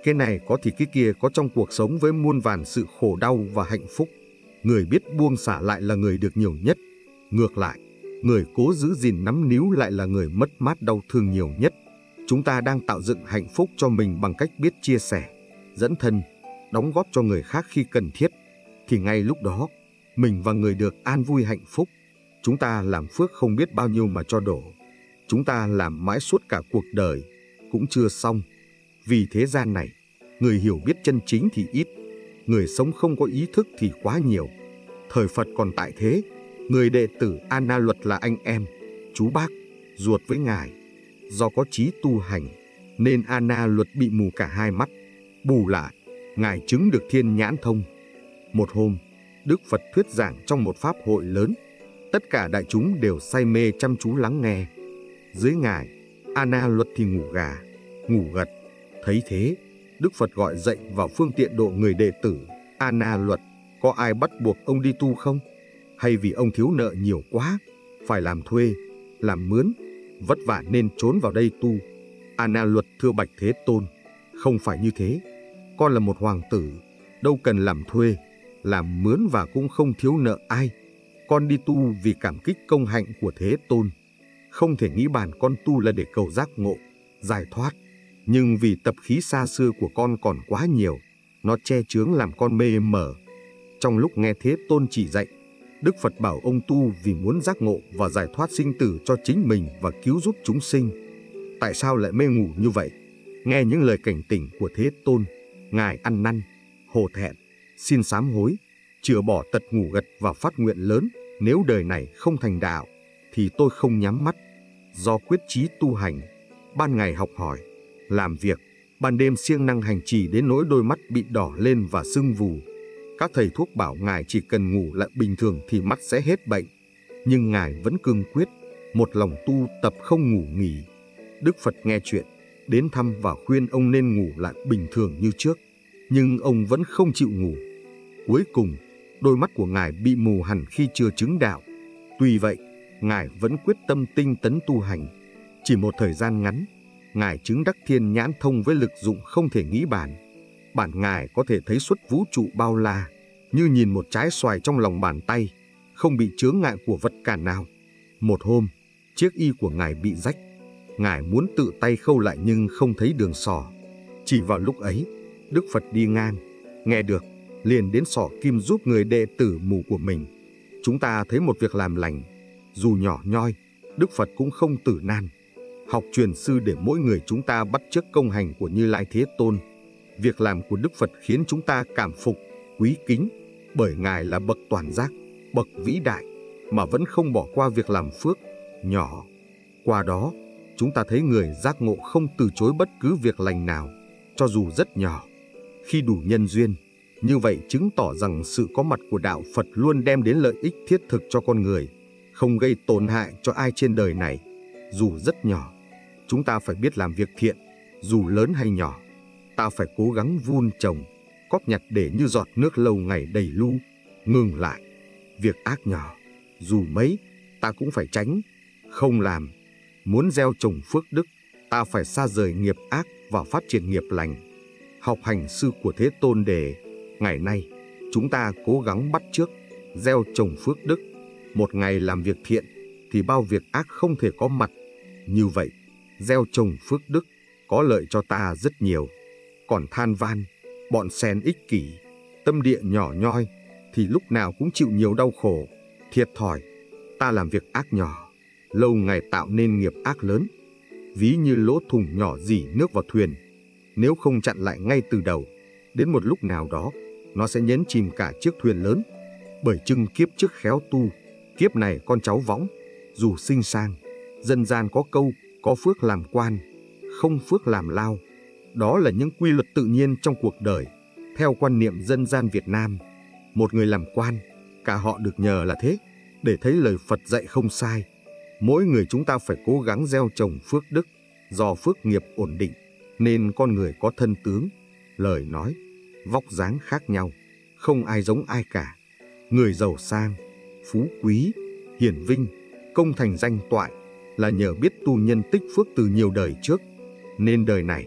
Cái này có thì cái kia có trong cuộc sống với muôn vàn sự khổ đau và hạnh phúc. Người biết buông xả lại là người được nhiều nhất. Ngược lại, người cố giữ gìn nắm níu lại là người mất mát đau thương nhiều nhất. Chúng ta đang tạo dựng hạnh phúc cho mình bằng cách biết chia sẻ, dẫn thân, đóng góp cho người khác khi cần thiết. Thì ngay lúc đó, mình và người được an vui hạnh phúc. Chúng ta làm phước không biết bao nhiêu mà cho đổ. Chúng ta làm mãi suốt cả cuộc đời, cũng chưa xong. Vì thế gian này, người hiểu biết chân chính thì ít, người sống không có ý thức thì quá nhiều. Thời Phật còn tại thế, người đệ tử A Na Luật là anh em, chú bác, ruột với Ngài. Do có chí tu hành, nên A Na Luật bị mù cả hai mắt. Bù lại, Ngài chứng được thiên nhãn thông. Một hôm, Đức Phật thuyết giảng trong một pháp hội lớn. Tất cả đại chúng đều say mê chăm chú lắng nghe. Dưới Ngài, A Na Luật thì ngủ gà, ngủ gật. Thấy thế, Đức Phật gọi dậy vào phương tiện độ người đệ tử. A Na Luật, có ai bắt buộc ông đi tu không? Hay vì ông thiếu nợ nhiều quá, phải làm thuê, làm mướn, vất vả nên trốn vào đây tu? A Na Luật thưa bạch Thế Tôn, không phải như thế. Con là một hoàng tử, đâu cần làm thuê, làm mướn và cũng không thiếu nợ ai. Con đi tu vì cảm kích công hạnh của Thế Tôn. Không thể nghĩ bàn con tu là để cầu giác ngộ, giải thoát. Nhưng vì tập khí xa xưa của con còn quá nhiều, nó che chướng làm con mê mờ. Trong lúc nghe Thế Tôn chỉ dạy, Đức Phật bảo ông tu vì muốn giác ngộ và giải thoát sinh tử cho chính mình và cứu giúp chúng sinh. Tại sao lại mê ngủ như vậy? Nghe những lời cảnh tỉnh của Thế Tôn, Ngài ăn năn, hổ thẹn, xin sám hối, chữa bỏ tật ngủ gật và phát nguyện lớn. Nếu đời này không thành đạo, thì tôi không nhắm mắt. Do quyết chí tu hành, ban ngày học hỏi, làm việc, ban đêm siêng năng hành trì đến nỗi đôi mắt bị đỏ lên và sưng vù. Các thầy thuốc bảo Ngài chỉ cần ngủ lại bình thường thì mắt sẽ hết bệnh. Nhưng Ngài vẫn cương quyết, một lòng tu tập không ngủ nghỉ. Đức Phật nghe chuyện, đến thăm và khuyên ông nên ngủ lại bình thường như trước. Nhưng ông vẫn không chịu ngủ. Cuối cùng, đôi mắt của Ngài bị mù hẳn khi chưa chứng đạo. Tuy vậy, Ngài vẫn quyết tâm tinh tấn tu hành. Chỉ một thời gian ngắn, Ngài chứng đắc thiên nhãn thông với lực dụng không thể nghĩ bàn. Bản Ngài có thể thấy suốt vũ trụ bao la, như nhìn một trái xoài trong lòng bàn tay, không bị chướng ngại của vật cản nào. Một hôm, chiếc y của Ngài bị rách. Ngài muốn tự tay khâu lại nhưng không thấy đường xỏ. Chỉ vào lúc ấy, Đức Phật đi ngang, nghe được, liền đến xỏ kim giúp người đệ tử mù của mình. Chúng ta thấy một việc làm lành, dù nhỏ nhoi, Đức Phật cũng không tử nan. Học truyền sư để mỗi người chúng ta bắt chước công hành của Như Lai Thế Tôn. Việc làm của Đức Phật khiến chúng ta cảm phục, quý kính, bởi Ngài là bậc toàn giác, bậc vĩ đại, mà vẫn không bỏ qua việc làm phước, nhỏ. Qua đó, chúng ta thấy người giác ngộ không từ chối bất cứ việc lành nào, cho dù rất nhỏ. Khi đủ nhân duyên, như vậy chứng tỏ rằng sự có mặt của đạo Phật luôn đem đến lợi ích thiết thực cho con người, không gây tổn hại cho ai trên đời này. Dù rất nhỏ, chúng ta phải biết làm việc thiện, dù lớn hay nhỏ. Ta phải cố gắng vun trồng, cóp nhặt để như giọt nước lâu ngày đầy lu. Ngừng lại, việc ác nhỏ, dù mấy, ta cũng phải tránh, không làm. Muốn gieo trồng phước đức, ta phải xa rời nghiệp ác và phát triển nghiệp lành. Học hành sư của Thế Tôn để ngày nay chúng ta cố gắng bắt chước, gieo trồng phước đức. Một ngày làm việc thiện thì bao việc ác không thể có mặt. Như vậy, gieo trồng phước đức có lợi cho ta rất nhiều. Còn than van, bọn sen ích kỷ, tâm địa nhỏ nhoi thì lúc nào cũng chịu nhiều đau khổ, thiệt thòi. Ta làm việc ác nhỏ, lâu ngày tạo nên nghiệp ác lớn. Ví như lỗ thùng nhỏ dỉ nước vào thuyền, nếu không chặn lại ngay từ đầu, đến một lúc nào đó, nó sẽ nhấn chìm cả chiếc thuyền lớn. Bởi chưng kiếp trước khéo tu, kiếp này con cháu võng, dù sinh sang. Dân gian có câu, có phước làm quan, không phước làm lao. Đó là những quy luật tự nhiên trong cuộc đời. Theo quan niệm dân gian Việt Nam, một người làm quan, cả họ được nhờ là thế, để thấy lời Phật dạy không sai. Mỗi người chúng ta phải cố gắng gieo trồng phước đức. Do phước nghiệp ổn định, nên con người có thân tướng, lời nói, vóc dáng khác nhau, không ai giống ai cả. Người giàu sang, phú quý, hiển vinh, công thành danh toại là nhờ biết tu nhân tích phước từ nhiều đời trước, nên đời này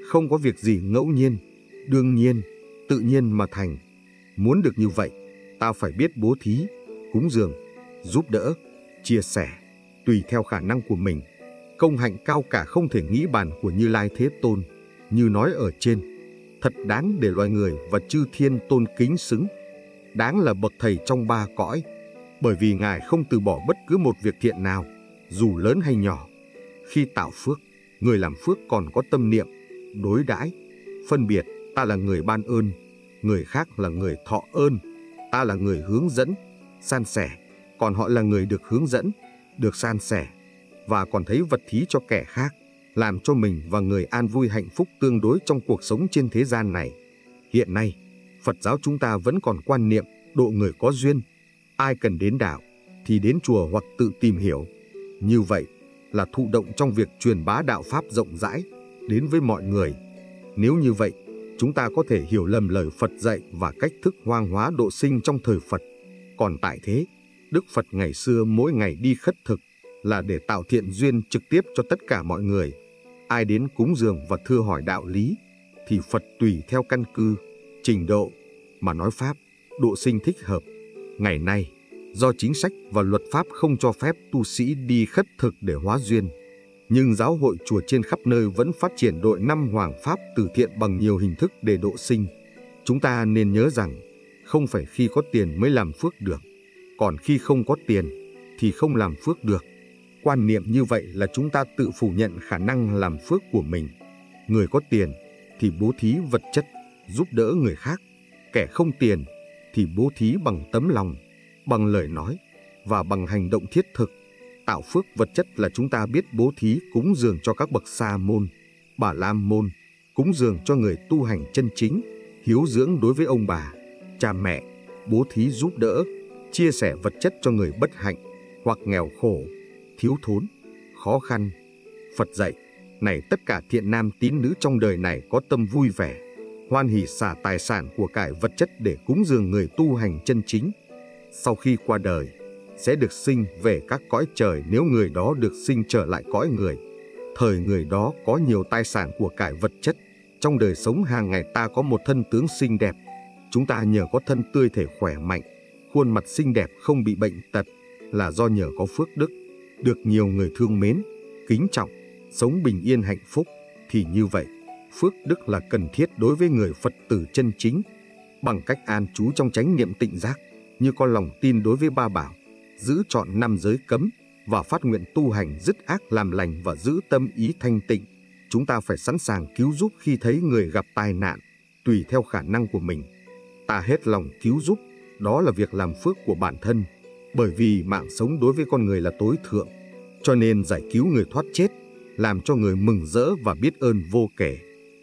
Không có việc gì ngẫu nhiên, đương nhiên, tự nhiên mà thành. Muốn được như vậy, ta phải biết bố thí, cúng dường, giúp đỡ, chia sẻ, tùy theo khả năng của mình. Công hạnh cao cả không thể nghĩ bàn của Như Lai Thế Tôn, như nói ở trên, thật đáng để loài người và chư thiên tôn kính xứng. Đáng là bậc thầy trong ba cõi, bởi vì Ngài không từ bỏ bất cứ một việc thiện nào, dù lớn hay nhỏ. Khi tạo phước, người làm phước còn có tâm niệm, đối đãi, phân biệt, ta là người ban ơn, người khác là người thọ ơn, ta là người hướng dẫn, san sẻ, còn họ là người được hướng dẫn, được san sẻ, và còn thấy vật thí cho kẻ khác, làm cho mình và người an vui hạnh phúc tương đối trong cuộc sống trên thế gian này. Hiện nay, Phật giáo chúng ta vẫn còn quan niệm độ người có duyên, ai cần đến đạo thì đến chùa hoặc tự tìm hiểu. Như vậy là thụ động trong việc truyền bá đạo Pháp rộng rãi đến với mọi người. Nếu như vậy, chúng ta có thể hiểu lầm lời Phật dạy và cách thức hoang hóa độ sinh trong thời Phật. Còn tại thế, Đức Phật ngày xưa mỗi ngày đi khất thực là để tạo thiện duyên trực tiếp cho tất cả mọi người. Ai đến cúng dường và thưa hỏi đạo lý, thì Phật tùy theo căn cư, trình độ mà nói Pháp, độ sinh thích hợp. Ngày nay, do chính sách và luật pháp không cho phép tu sĩ đi khất thực để hóa duyên, nhưng giáo hội chùa trên khắp nơi vẫn phát triển đội năm hoàng pháp từ thiện bằng nhiều hình thức để độ sinh. Chúng ta nên nhớ rằng, không phải khi có tiền mới làm phước được, còn khi không có tiền thì không làm phước được. Quan niệm như vậy là chúng ta tự phủ nhận khả năng làm phước của mình. Người có tiền thì bố thí vật chất, giúp đỡ người khác. Kẻ không tiền thì bố thí bằng tấm lòng, bằng lời nói và bằng hành động thiết thực. Tạo phước vật chất là chúng ta biết bố thí cúng dường cho các bậc sa môn, bà la môn, cúng dường cho người tu hành chân chính, hiếu dưỡng đối với ông bà, cha mẹ, bố thí giúp đỡ, chia sẻ vật chất cho người bất hạnh hoặc nghèo khổ, thiếu thốn, khó khăn. Phật dạy, này tất cả thiện nam tín nữ trong đời này có tâm vui vẻ, hoan hỉ xả tài sản của cải vật chất để cúng dường người tu hành chân chính. Sau khi qua đời, sẽ được sinh về các cõi trời nếu người đó được sinh trở lại cõi người. Thời người đó có nhiều tài sản của cải vật chất. Trong đời sống hàng ngày ta có một thân tướng xinh đẹp. Chúng ta nhờ có thân tươi thể khỏe mạnh, khuôn mặt xinh đẹp không bị bệnh tật là do nhờ có phước đức, được nhiều người thương mến, kính trọng, sống bình yên hạnh phúc. Thì như vậy, phước đức là cần thiết đối với người Phật tử chân chính. Bằng cách an trú trong chánh niệm tịnh giác, như có lòng tin đối với ba bảo, giữ trọn năm giới cấm và phát nguyện tu hành dứt ác làm lành và giữ tâm ý thanh tịnh, chúng ta phải sẵn sàng cứu giúp khi thấy người gặp tai nạn, tùy theo khả năng của mình. Ta hết lòng cứu giúp, đó là việc làm phước của bản thân, bởi vì mạng sống đối với con người là tối thượng, cho nên giải cứu người thoát chết, làm cho người mừng rỡ và biết ơn vô kể.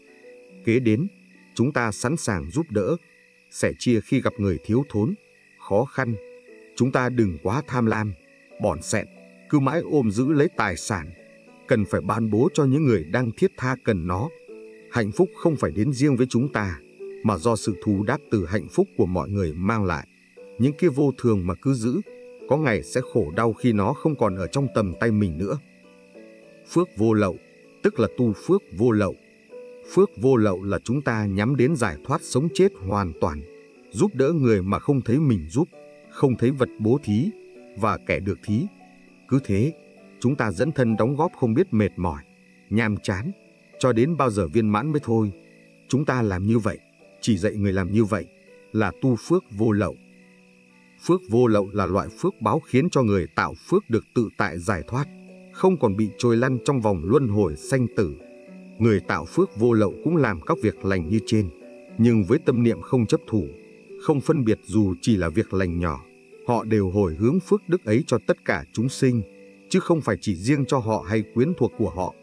Kế đến, chúng ta sẵn sàng giúp đỡ, sẻ chia khi gặp người thiếu thốn, khó khăn. Chúng ta đừng quá tham lam, bỏn xẹn, cứ mãi ôm giữ lấy tài sản. Cần phải ban bố cho những người đang thiết tha cần nó. Hạnh phúc không phải đến riêng với chúng ta, mà do sự thù đáp từ hạnh phúc của mọi người mang lại. Những cái vô thường mà cứ giữ, có ngày sẽ khổ đau khi nó không còn ở trong tầm tay mình nữa. Phước vô lậu, tức là tu phước vô lậu. Phước vô lậu là chúng ta nhắm đến giải thoát sống chết hoàn toàn, giúp đỡ người mà không thấy mình giúp, không thấy vật bố thí và kẻ được thí. Cứ thế, chúng ta dẫn thân đóng góp không biết mệt mỏi, nhàm chán, cho đến bao giờ viên mãn mới thôi. Chúng ta làm như vậy, chỉ dạy người làm như vậy, là tu phước vô lậu. Phước vô lậu là loại phước báo khiến cho người tạo phước được tự tại giải thoát, không còn bị trôi lăn trong vòng luân hồi sanh tử. Người tạo phước vô lậu cũng làm các việc lành như trên, nhưng với tâm niệm không chấp thủ, không phân biệt dù chỉ là việc lành nhỏ. Họ đều hồi hướng phước đức ấy cho tất cả chúng sinh, chứ không phải chỉ riêng cho họ hay quyến thuộc của họ.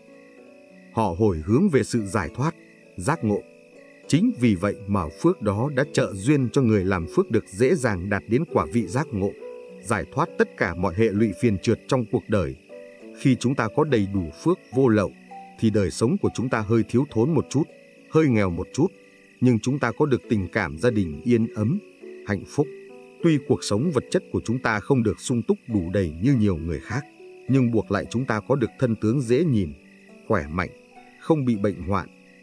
Họ hồi hướng về sự giải thoát, giác ngộ. Chính vì vậy mà phước đó đã trợ duyên cho người làm phước được dễ dàng đạt đến quả vị giác ngộ, giải thoát tất cả mọi hệ lụy phiền trượt trong cuộc đời. Khi chúng ta có đầy đủ phước vô lậu, thì đời sống của chúng ta hơi thiếu thốn một chút, hơi nghèo một chút, nhưng chúng ta có được tình cảm gia đình yên ấm, hạnh phúc. Tuy cuộc sống vật chất của chúng ta không được sung túc đủ đầy như nhiều người khác, nhưng buộc lại chúng ta có được thân tướng dễ nhìn, khỏe mạnh, không bị bệnh hoạn,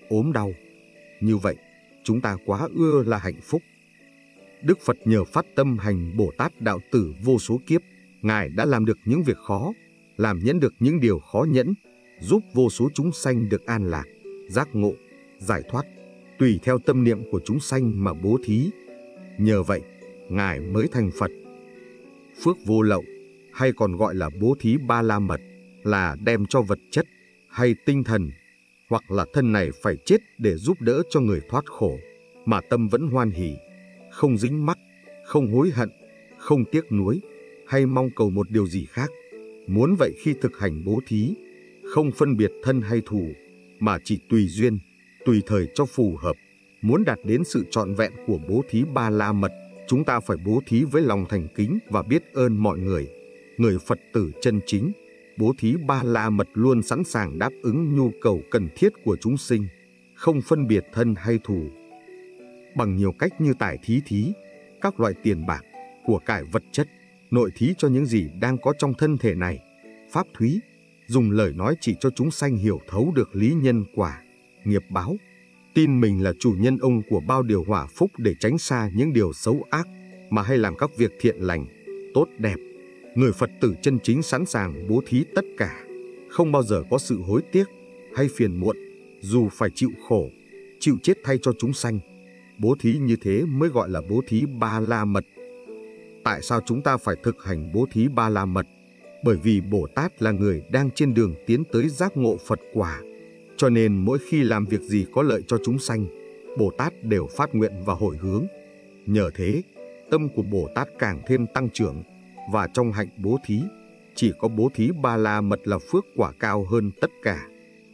ốm đau. Như vậy, chúng ta quá ưa là hạnh phúc. Đức Phật nhờ phát tâm hành Bồ Tát đạo tử vô số kiếp, Ngài đã làm được những việc khó, làm nhẫn được những điều khó nhẫn, giúp vô số chúng sanh được an lạc, giác ngộ, giải thoát, tùy theo tâm niệm của chúng sanh mà bố thí. Nhờ vậy, Ngài mới thành Phật. Phước vô lậu, hay còn gọi là bố thí ba la mật, là đem cho vật chất hay tinh thần, hoặc là thân này phải chết để giúp đỡ cho người thoát khổ, mà tâm vẫn hoan hỉ, không dính mắc, không hối hận, không tiếc nuối, hay mong cầu một điều gì khác. Muốn vậy khi thực hành bố thí, không phân biệt thân hay thù, mà chỉ tùy duyên, tùy thời cho phù hợp. Muốn đạt đến sự trọn vẹn của bố thí ba la mật, chúng ta phải bố thí với lòng thành kính và biết ơn mọi người. Người Phật tử chân chính, bố thí ba la mật luôn sẵn sàng đáp ứng nhu cầu cần thiết của chúng sinh, không phân biệt thân hay thù. Bằng nhiều cách như tải thí thí, các loại tiền bạc, của cải vật chất, nội thí cho những gì đang có trong thân thể này, pháp thúy, dùng lời nói chỉ cho chúng sanh hiểu thấu được lý nhân quả, nghiệp báo, tin mình là chủ nhân ông của bao điều hỏa phúc để tránh xa những điều xấu ác, mà hay làm các việc thiện lành, tốt đẹp. Người Phật tử chân chính sẵn sàng bố thí tất cả, không bao giờ có sự hối tiếc hay phiền muộn, dù phải chịu khổ, chịu chết thay cho chúng sanh. Bố thí như thế mới gọi là bố thí ba la mật. Tại sao chúng ta phải thực hành bố thí ba la mật? Bởi vì Bồ Tát là người đang trên đường tiến tới giác ngộ Phật quả. Cho nên mỗi khi làm việc gì có lợi cho chúng sanh, Bồ Tát đều phát nguyện và hồi hướng. Nhờ thế, tâm của Bồ Tát càng thêm tăng trưởng, và trong hạnh bố thí, chỉ có bố thí ba la mật là phước quả cao hơn tất cả.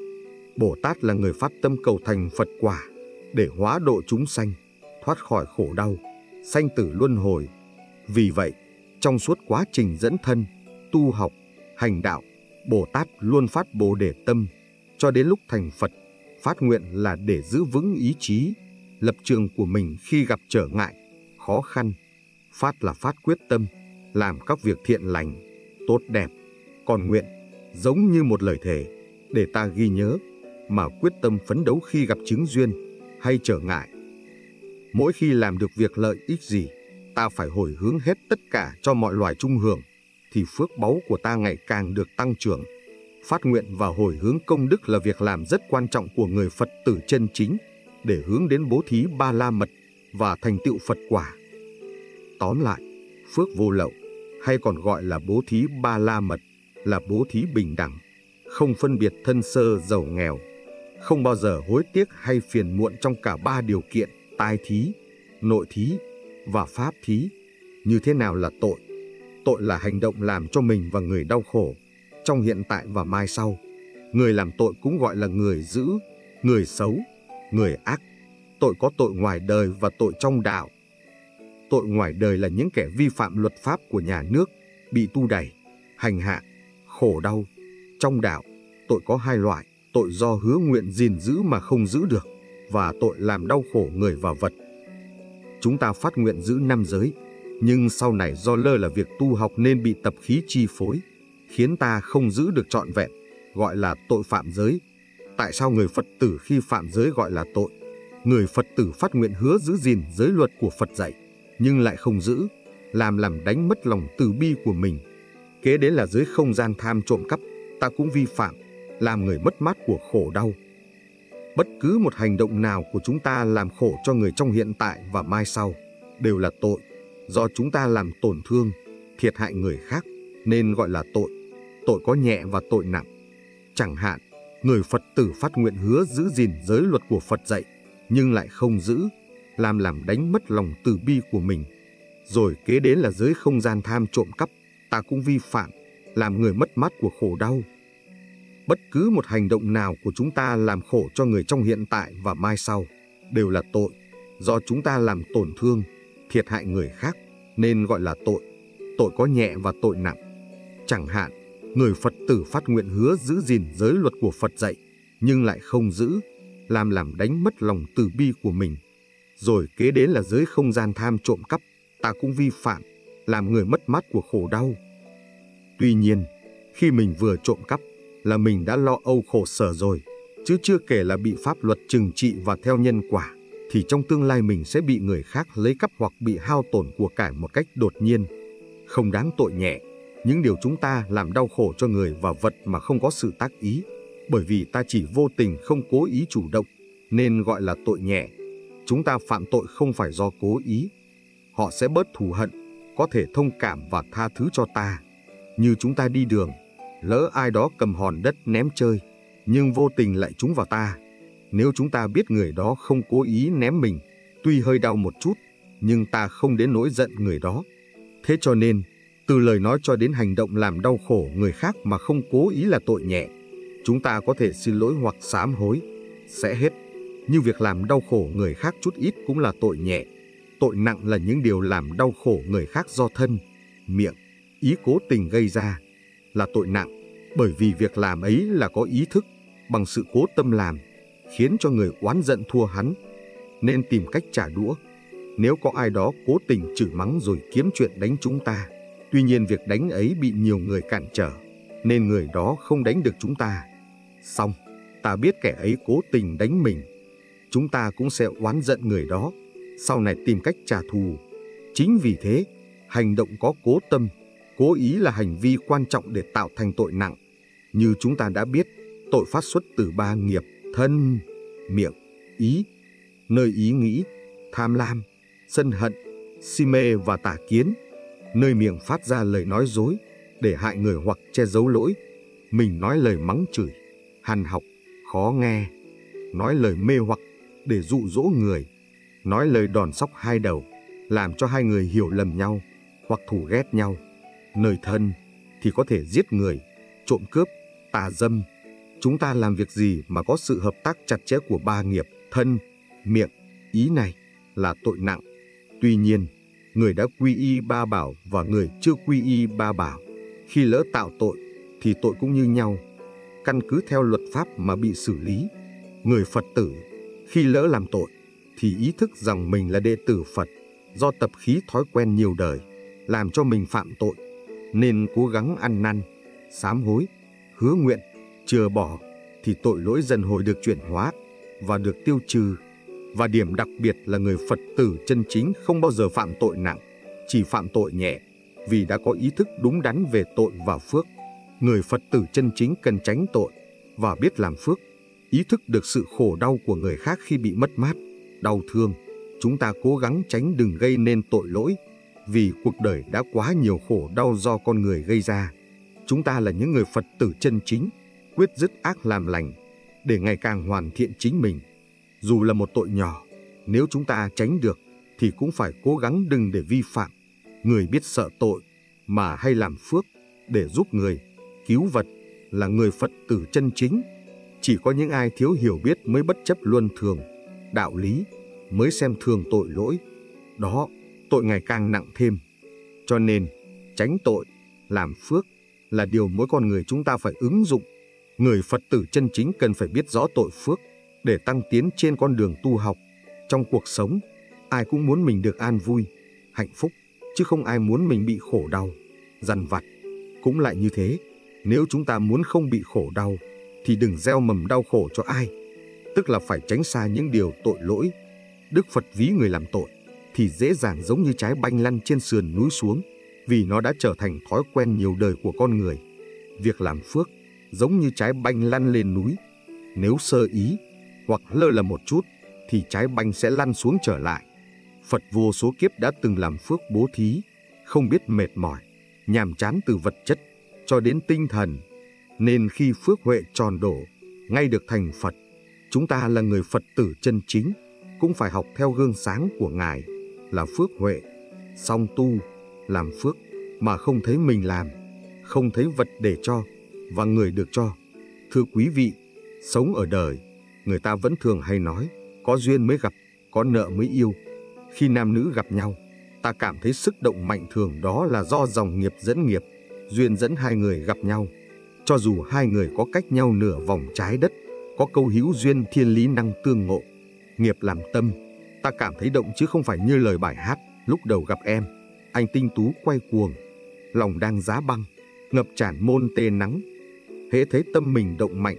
Bồ Tát là người phát tâm cầu thành Phật quả, để hóa độ chúng sanh, thoát khỏi khổ đau, sanh tử luân hồi. Vì vậy, trong suốt quá trình dẫn thân, tu học, hành đạo, Bồ Tát luôn phát Bồ Đề tâm, cho đến lúc thành Phật, phát nguyện là để giữ vững ý chí, lập trường của mình khi gặp trở ngại, khó khăn. Phát là phát quyết tâm, làm các việc thiện lành, tốt đẹp. Còn nguyện, giống như một lời thề, để ta ghi nhớ, mà quyết tâm phấn đấu khi gặp chứng duyên hay trở ngại. Mỗi khi làm được việc lợi ích gì, ta phải hồi hướng hết tất cả cho mọi loài chung hưởng, thì phước báu của ta ngày càng được tăng trưởng. Phát nguyện và hồi hướng công đức là việc làm rất quan trọng của người Phật tử chân chính, để hướng đến bố thí ba la mật và thành tựu Phật quả. Tóm lại, phước vô lậu, hay còn gọi là bố thí ba la mật, là bố thí bình đẳng, không phân biệt thân sơ giàu nghèo, không bao giờ hối tiếc hay phiền muộn trong cả ba điều kiện tai thí, nội thí và pháp thí. Như thế nào là tội? Tội là hành động làm cho mình và người đau khổ, trong hiện tại và mai sau. Người làm tội cũng gọi là người dữ, người xấu, người ác. Tội có tội ngoài đời và tội trong đạo. Tội ngoài đời là những kẻ vi phạm luật pháp của nhà nước, bị tu đày, hành hạ, khổ đau. Trong đạo, tội có hai loại: tội do hứa nguyện gìn giữ mà không giữ được, và tội làm đau khổ người và vật. Chúng ta phát nguyện giữ năm giới, nhưng sau này do lơ là việc tu học nên bị tập khí chi phối, khiến ta không giữ được trọn vẹn, gọi là tội phạm giới. Tại sao người Phật tử khi phạm giới gọi là tội? Người Phật tử phát nguyện hứa giữ gìn giới luật của Phật dạy, nhưng lại không giữ, làm làm đánh mất lòng từ bi của mình. Kế đến là giới không gian tham trộm cắp, ta cũng vi phạm, làm người mất mát của khổ đau. Bất cứ một hành động nào của chúng ta làm khổ cho người trong hiện tại và mai sau đều là tội, do chúng ta làm tổn thương, thiệt hại người khác nên gọi là tội. Tội có nhẹ và tội nặng. Chẳng hạn, người Phật tử phát nguyện hứa giữ gìn giới luật của Phật dạy, nhưng lại không giữ, làm làm đánh mất lòng từ bi của mình. Rồi kế đến là giới không gian tham trộm cắp, ta cũng vi phạm, làm người mất mát của khổ đau. Bất cứ một hành động nào của chúng ta làm khổ cho người trong hiện tại và mai sau đều là tội, do chúng ta làm tổn thương, thiệt hại người khác nên gọi là tội. Tội có nhẹ và tội nặng. Chẳng hạn, người Phật tử phát nguyện hứa giữ gìn giới luật của Phật dạy, nhưng lại không giữ, làm làm đánh mất lòng từ bi của mình. Rồi kế đến là giới không gian tham trộm cắp, ta cũng vi phạm, làm người mất mát của khổ đau. Tuy nhiên, khi mình vừa trộm cắp là mình đã lo âu khổ sở rồi, chứ chưa kể là bị pháp luật trừng trị và theo nhân quả, thì trong tương lai mình sẽ bị người khác lấy cắp hoặc bị hao tổn của cải một cách đột nhiên. Không đáng tội nhẹ những điều chúng ta làm đau khổ cho người và vật mà không có sự tác ý, bởi vì ta chỉ vô tình không cố ý chủ động, nên gọi là tội nhẹ. Chúng ta phạm tội không phải do cố ý. Họ sẽ bớt thù hận, có thể thông cảm và tha thứ cho ta. Như chúng ta đi đường, lỡ ai đó cầm hòn đất ném chơi, nhưng vô tình lại trúng vào ta. Nếu chúng ta biết người đó không cố ý ném mình, tuy hơi đau một chút, nhưng ta không đến nỗi giận người đó. Thế cho nên, từ lời nói cho đến hành động làm đau khổ người khác mà không cố ý là tội nhẹ. Chúng ta có thể xin lỗi hoặc sám hối, sẽ hết. Như việc làm đau khổ người khác chút ít cũng là tội nhẹ. Tội nặng là những điều làm đau khổ người khác do thân, miệng, ý cố tình gây ra, là tội nặng, bởi vì việc làm ấy là có ý thức, bằng sự cố tâm làm, khiến cho người oán giận thua hắn, nên tìm cách trả đũa. Nếu có ai đó cố tình chửi mắng rồi kiếm chuyện đánh chúng ta, tuy nhiên việc đánh ấy bị nhiều người cản trở, nên người đó không đánh được chúng ta. Xong, ta biết kẻ ấy cố tình đánh mình, chúng ta cũng sẽ oán giận người đó, sau này tìm cách trả thù. Chính vì thế, hành động có cố tâm, cố ý là hành vi quan trọng để tạo thành tội nặng. Như chúng ta đã biết, tội phát xuất từ ba nghiệp: thân, miệng, ý. Nơi ý nghĩ, tham lam, sân hận, si mê và tà kiến. Nơi miệng phát ra lời nói dối để hại người hoặc che giấu lỗi. Mình nói lời mắng chửi, hằn học, khó nghe. Nói lời mê hoặc để dụ dỗ người. Nói lời đòn sóc hai đầu, làm cho hai người hiểu lầm nhau hoặc thù ghét nhau. Nơi thân thì có thể giết người, trộm cướp, tà dâm. Chúng ta làm việc gì mà có sự hợp tác chặt chẽ của ba nghiệp thân, miệng, ý này là tội nặng. Tuy nhiên, người đã quy y ba bảo và người chưa quy y ba bảo, khi lỡ tạo tội thì tội cũng như nhau, căn cứ theo luật pháp mà bị xử lý. Người Phật tử khi lỡ làm tội thì ý thức rằng mình là đệ tử Phật, do tập khí thói quen nhiều đời làm cho mình phạm tội, nên cố gắng ăn năn, sám hối, hứa nguyện, chừa bỏ, thì tội lỗi dần hồi được chuyển hóa và được tiêu trừ. Và điểm đặc biệt là người Phật tử chân chính không bao giờ phạm tội nặng, chỉ phạm tội nhẹ, vì đã có ý thức đúng đắn về tội và phước. Người Phật tử chân chính cần tránh tội và biết làm phước, ý thức được sự khổ đau của người khác khi bị mất mát, đau thương. Chúng ta cố gắng tránh đừng gây nên tội lỗi, vì cuộc đời đã quá nhiều khổ đau do con người gây ra. Chúng ta là những người Phật tử chân chính, quyết dứt ác làm lành, để ngày càng hoàn thiện chính mình. Dù là một tội nhỏ, nếu chúng ta tránh được, thì cũng phải cố gắng đừng để vi phạm. Người biết sợ tội mà hay làm phước để giúp người, cứu vật là người Phật tử chân chính. Chỉ có những ai thiếu hiểu biết mới bất chấp luân thường, đạo lý, mới xem thường tội lỗi. Đó, tội ngày càng nặng thêm. Cho nên, tránh tội, làm phước là điều mỗi con người chúng ta phải ứng dụng. Người Phật tử chân chính cần phải biết rõ tội phước để tăng tiến trên con đường tu học. Trong cuộc sống, ai cũng muốn mình được an vui, hạnh phúc, chứ không ai muốn mình bị khổ đau, dằn vặt. Cũng lại như thế, nếu chúng ta muốn không bị khổ đau, thì đừng gieo mầm đau khổ cho ai. Tức là phải tránh xa những điều tội lỗi. Đức Phật ví người làm tội thì dễ dàng giống như trái banh lăn trên sườn núi xuống, vì nó đã trở thành thói quen nhiều đời của con người. Việc làm phước giống như trái banh lăn lên núi. Nếu sơ ý hoặc lơ là một chút thì trái banh sẽ lăn xuống trở lại. Phật vô số kiếp đã từng làm phước bố thí, không biết mệt mỏi, nhàm chán từ vật chất cho đến tinh thần, nên khi phước huệ tròn đổ, ngay được thành Phật. Chúng ta là người Phật tử chân chính, cũng phải học theo gương sáng của Ngài là phước huệ, song tu, làm phước mà không thấy mình làm, không thấy vật để cho và người được cho. Thưa quý vị, sống ở đời, người ta vẫn thường hay nói, có duyên mới gặp, có nợ mới yêu. Khi nam nữ gặp nhau, ta cảm thấy sức động mạnh thường đó là do dòng nghiệp dẫn nghiệp, duyên dẫn hai người gặp nhau. Cho dù hai người có cách nhau nửa vòng trái đất, có câu hữu duyên thiên lý năng tương ngộ. Nghiệp làm tâm, ta cảm thấy động chứ không phải như lời bài hát lúc đầu gặp em, anh tinh tú quay cuồng, lòng đang giá băng, ngập tràn môn tê nắng. Hễ thấy tâm mình động mạnh,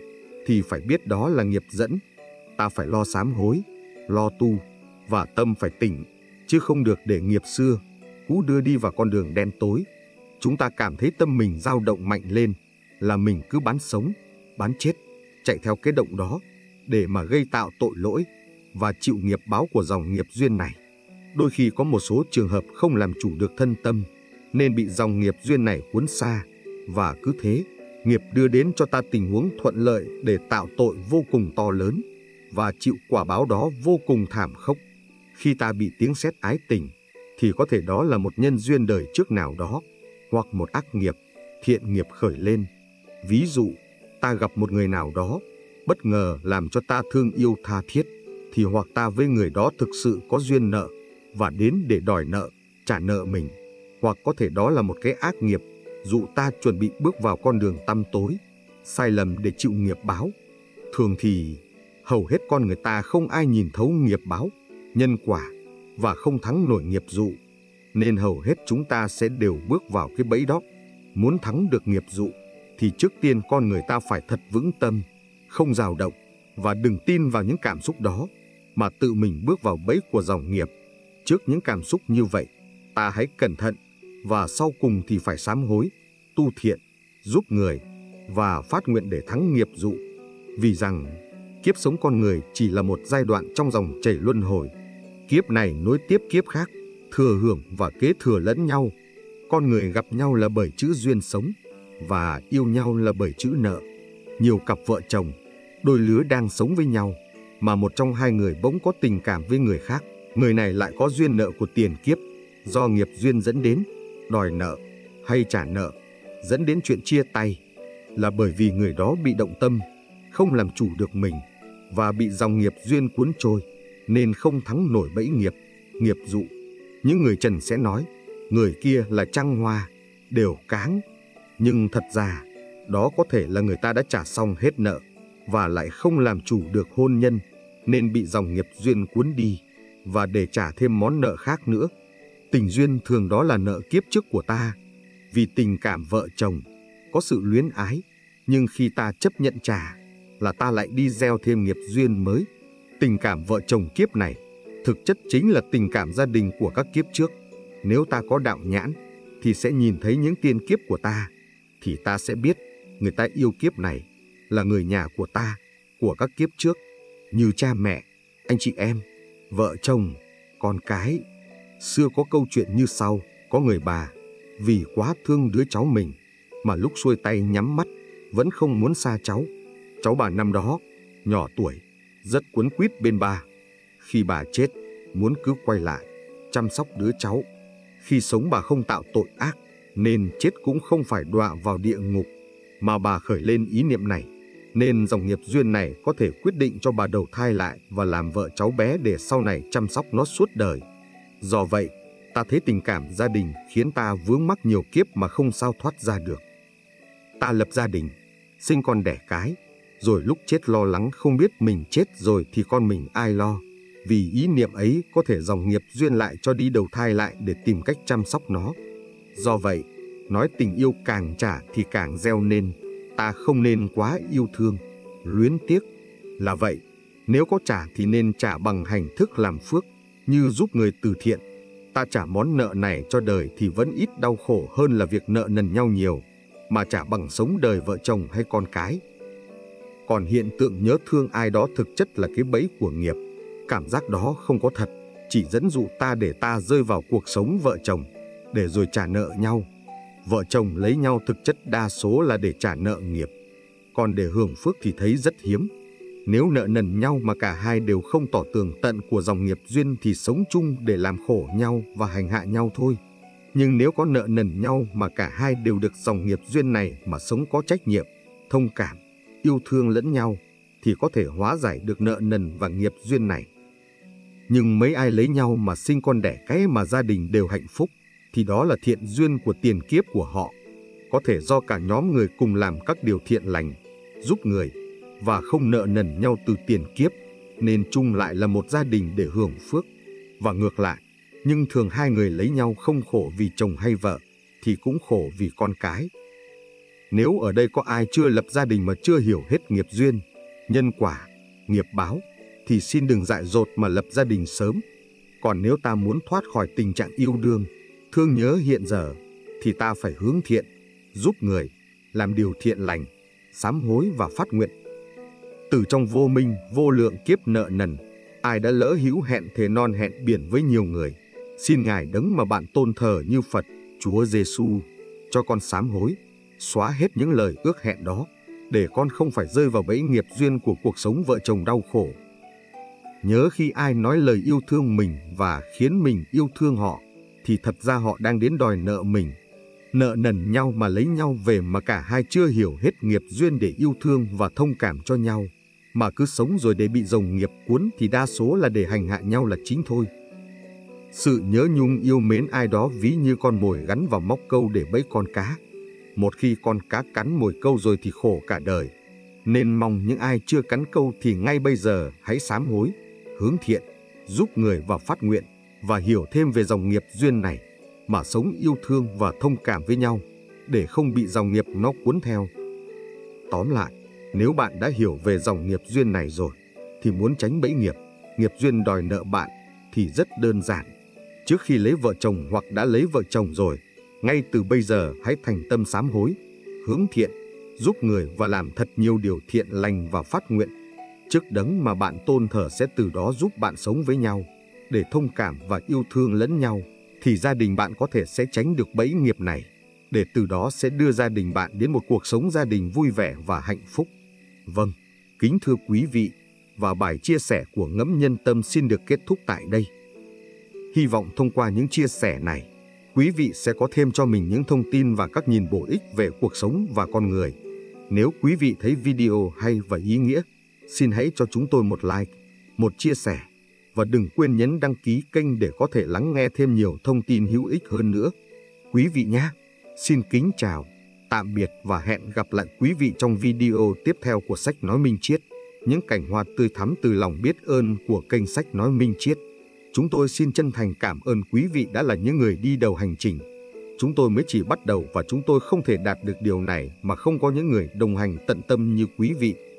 thì phải biết đó là nghiệp dẫn. Ta phải lo sám hối, lo tu, và tâm phải tỉnh, chứ không được để nghiệp xưa cũ đưa đi vào con đường đen tối. Chúng ta cảm thấy tâm mình dao động mạnh lên là mình cứ bán sống, bán chết, chạy theo cái động đó để mà gây tạo tội lỗi và chịu nghiệp báo của dòng nghiệp duyên này. Đôi khi có một số trường hợp không làm chủ được thân tâm, nên bị dòng nghiệp duyên này cuốn xa, và cứ thế, nghiệp đưa đến cho ta tình huống thuận lợi để tạo tội vô cùng to lớn, và chịu quả báo đó vô cùng thảm khốc. Khi ta bị tiếng sét ái tình, thì có thể đó là một nhân duyên đời trước nào đó, hoặc một ác nghiệp, thiện nghiệp khởi lên. Ví dụ, ta gặp một người nào đó, bất ngờ làm cho ta thương yêu tha thiết, thì hoặc ta với người đó thực sự có duyên nợ, và đến để đòi nợ, trả nợ mình, hoặc có thể đó là một cái ác nghiệp, dụ ta chuẩn bị bước vào con đường tăm tối, sai lầm để chịu nghiệp báo. Thường thì, hầu hết con người ta không ai nhìn thấu nghiệp báo, nhân quả, và không thắng nổi nghiệp dụ, nên hầu hết chúng ta sẽ đều bước vào cái bẫy đó. Muốn thắng được nghiệp dụ, thì trước tiên con người ta phải thật vững tâm, không dao động, và đừng tin vào những cảm xúc đó, mà tự mình bước vào bẫy của dòng nghiệp. Trước những cảm xúc như vậy, ta hãy cẩn thận, và sau cùng thì phải sám hối, tu thiện, giúp người, và phát nguyện để thắng nghiệp dụ. Vì rằng, kiếp sống con người chỉ là một giai đoạn trong dòng chảy luân hồi. Kiếp này nối tiếp kiếp khác, thừa hưởng và kế thừa lẫn nhau. Con người gặp nhau là bởi chữ duyên sống, và yêu nhau là bởi chữ nợ. Nhiều cặp vợ chồng, đôi lứa đang sống với nhau, mà một trong hai người bỗng có tình cảm với người khác. Người này lại có duyên nợ của tiền kiếp, do nghiệp duyên dẫn đến, đòi nợ hay trả nợ, dẫn đến chuyện chia tay, là bởi vì người đó bị động tâm, không làm chủ được mình, và bị dòng nghiệp duyên cuốn trôi, nên không thắng nổi bẫy nghiệp, nghiệp dụ. Những người trần sẽ nói, người kia là trăng hoa, đều cáng. Nhưng thật ra, đó có thể là người ta đã trả xong hết nợ, và lại không làm chủ được hôn nhân, nên bị dòng nghiệp duyên cuốn đi, và để trả thêm món nợ khác nữa. Tình duyên thường đó là nợ kiếp trước của ta, vì tình cảm vợ chồng, có sự luyến ái, nhưng khi ta chấp nhận trả, là ta lại đi gieo thêm nghiệp duyên mới. Tình cảm vợ chồng kiếp này, thực chất chính là tình cảm gia đình của các kiếp trước. Nếu ta có đạo nhãn, thì sẽ nhìn thấy những tiên kiếp của ta, thì ta sẽ biết người ta yêu kiếp này là người nhà của ta, của các kiếp trước, như cha mẹ, anh chị em, vợ chồng, con cái. Xưa có câu chuyện như sau, có người bà, vì quá thương đứa cháu mình, mà lúc xuôi tay nhắm mắt, vẫn không muốn xa cháu. Cháu bà năm đó, nhỏ tuổi, rất quấn quýt bên bà. Khi bà chết, muốn cứ quay lại, chăm sóc đứa cháu. Khi sống bà không tạo tội ác, nên chết cũng không phải đọa vào địa ngục, mà bà khởi lên ý niệm này, nên dòng nghiệp duyên này có thể quyết định cho bà đầu thai lại và làm vợ cháu bé để sau này chăm sóc nó suốt đời. Do vậy, ta thấy tình cảm gia đình khiến ta vướng mắc nhiều kiếp mà không sao thoát ra được. Ta lập gia đình, sinh con đẻ cái, rồi lúc chết lo lắng không biết mình chết rồi thì con mình ai lo. Vì ý niệm ấy có thể dòng nghiệp duyên lại cho đi đầu thai lại để tìm cách chăm sóc nó. Do vậy, nói tình yêu càng trả thì càng gieo nên, ta không nên quá yêu thương, luyến tiếc. Là vậy, nếu có trả thì nên trả bằng hành thức làm phước, như giúp người từ thiện. Ta trả món nợ này cho đời thì vẫn ít đau khổ hơn là việc nợ nần nhau nhiều, mà trả bằng sống đời vợ chồng hay con cái. Còn hiện tượng nhớ thương ai đó thực chất là cái bẫy của nghiệp. Cảm giác đó không có thật, chỉ dẫn dụ ta để ta rơi vào cuộc sống vợ chồng, để rồi trả nợ nhau. Vợ chồng lấy nhau thực chất đa số là để trả nợ nghiệp, còn để hưởng phước thì thấy rất hiếm. Nếu nợ nần nhau mà cả hai đều không tỏ tường tận của dòng nghiệp duyên thì sống chung để làm khổ nhau và hành hạ nhau thôi. Nhưng nếu có nợ nần nhau mà cả hai đều được dòng nghiệp duyên này mà sống có trách nhiệm, thông cảm, yêu thương lẫn nhau, thì có thể hóa giải được nợ nần và nghiệp duyên này. Nhưng mấy ai lấy nhau mà sinh con đẻ cái mà gia đình đều hạnh phúc, thì đó là thiện duyên của tiền kiếp của họ. Có thể do cả nhóm người cùng làm các điều thiện lành, giúp người, và không nợ nần nhau từ tiền kiếp, nên chung lại là một gia đình để hưởng phước. Và ngược lại, nhưng thường hai người lấy nhau không khổ vì chồng hay vợ, thì cũng khổ vì con cái. Nếu ở đây có ai chưa lập gia đình mà chưa hiểu hết nghiệp duyên, nhân quả, nghiệp báo, thì xin đừng dại dột mà lập gia đình sớm. Còn nếu ta muốn thoát khỏi tình trạng yêu đương, thương nhớ hiện giờ, thì ta phải hướng thiện, giúp người, làm điều thiện lành, sám hối và phát nguyện. Từ trong vô minh, vô lượng kiếp nợ nần, ai đã lỡ hữu hẹn thề non hẹn biển với nhiều người, xin Ngài Đấng mà bạn tôn thờ như Phật, Chúa Giêsu cho con sám hối, xóa hết những lời ước hẹn đó, để con không phải rơi vào bẫy nghiệp duyên của cuộc sống vợ chồng đau khổ. Nhớ khi ai nói lời yêu thương mình và khiến mình yêu thương họ, thì thật ra họ đang đến đòi nợ mình. Nợ nần nhau mà lấy nhau về mà cả hai chưa hiểu hết nghiệp duyên để yêu thương và thông cảm cho nhau, mà cứ sống rồi để bị dòng nghiệp cuốn thì đa số là để hành hạ nhau là chính thôi. Sự nhớ nhung yêu mến ai đó ví như con mồi gắn vào móc câu để bẫy con cá. Một khi con cá cắn mồi câu rồi thì khổ cả đời. Nên mong những ai chưa cắn câu thì ngay bây giờ hãy sám hối, hướng thiện, giúp người và phát nguyện, và hiểu thêm về dòng nghiệp duyên này, mà sống yêu thương và thông cảm với nhau, để không bị dòng nghiệp nó cuốn theo. Tóm lại, nếu bạn đã hiểu về dòng nghiệp duyên này rồi, thì muốn tránh bẫy nghiệp, nghiệp duyên đòi nợ bạn thì rất đơn giản. Trước khi lấy vợ chồng hoặc đã lấy vợ chồng rồi, ngay từ bây giờ hãy thành tâm sám hối, hướng thiện, giúp người và làm thật nhiều điều thiện lành và phát nguyện. Trước Đấng mà bạn tôn thờ sẽ từ đó giúp bạn sống với nhau, để thông cảm và yêu thương lẫn nhau, thì gia đình bạn có thể sẽ tránh được bẫy nghiệp này, để từ đó sẽ đưa gia đình bạn đến một cuộc sống gia đình vui vẻ và hạnh phúc. Vâng, kính thưa quý vị, và bài chia sẻ của Ngẫm Nhân Tâm xin được kết thúc tại đây. Hy vọng thông qua những chia sẻ này, quý vị sẽ có thêm cho mình những thông tin và các nhìn bổ ích về cuộc sống và con người. Nếu quý vị thấy video hay và ý nghĩa, xin hãy cho chúng tôi một like, một chia sẻ, và đừng quên nhấn đăng ký kênh để có thể lắng nghe thêm nhiều thông tin hữu ích hơn nữa. Quý vị nhé! Xin kính chào, tạm biệt và hẹn gặp lại quý vị trong video tiếp theo của Sách Nói Minh Triết, những cảnh hoa tươi thắm từ lòng biết ơn của kênh Sách Nói Minh Triết. Chúng tôi xin chân thành cảm ơn quý vị đã là những người đi đầu hành trình. Chúng tôi mới chỉ bắt đầu và chúng tôi không thể đạt được điều này mà không có những người đồng hành tận tâm như quý vị.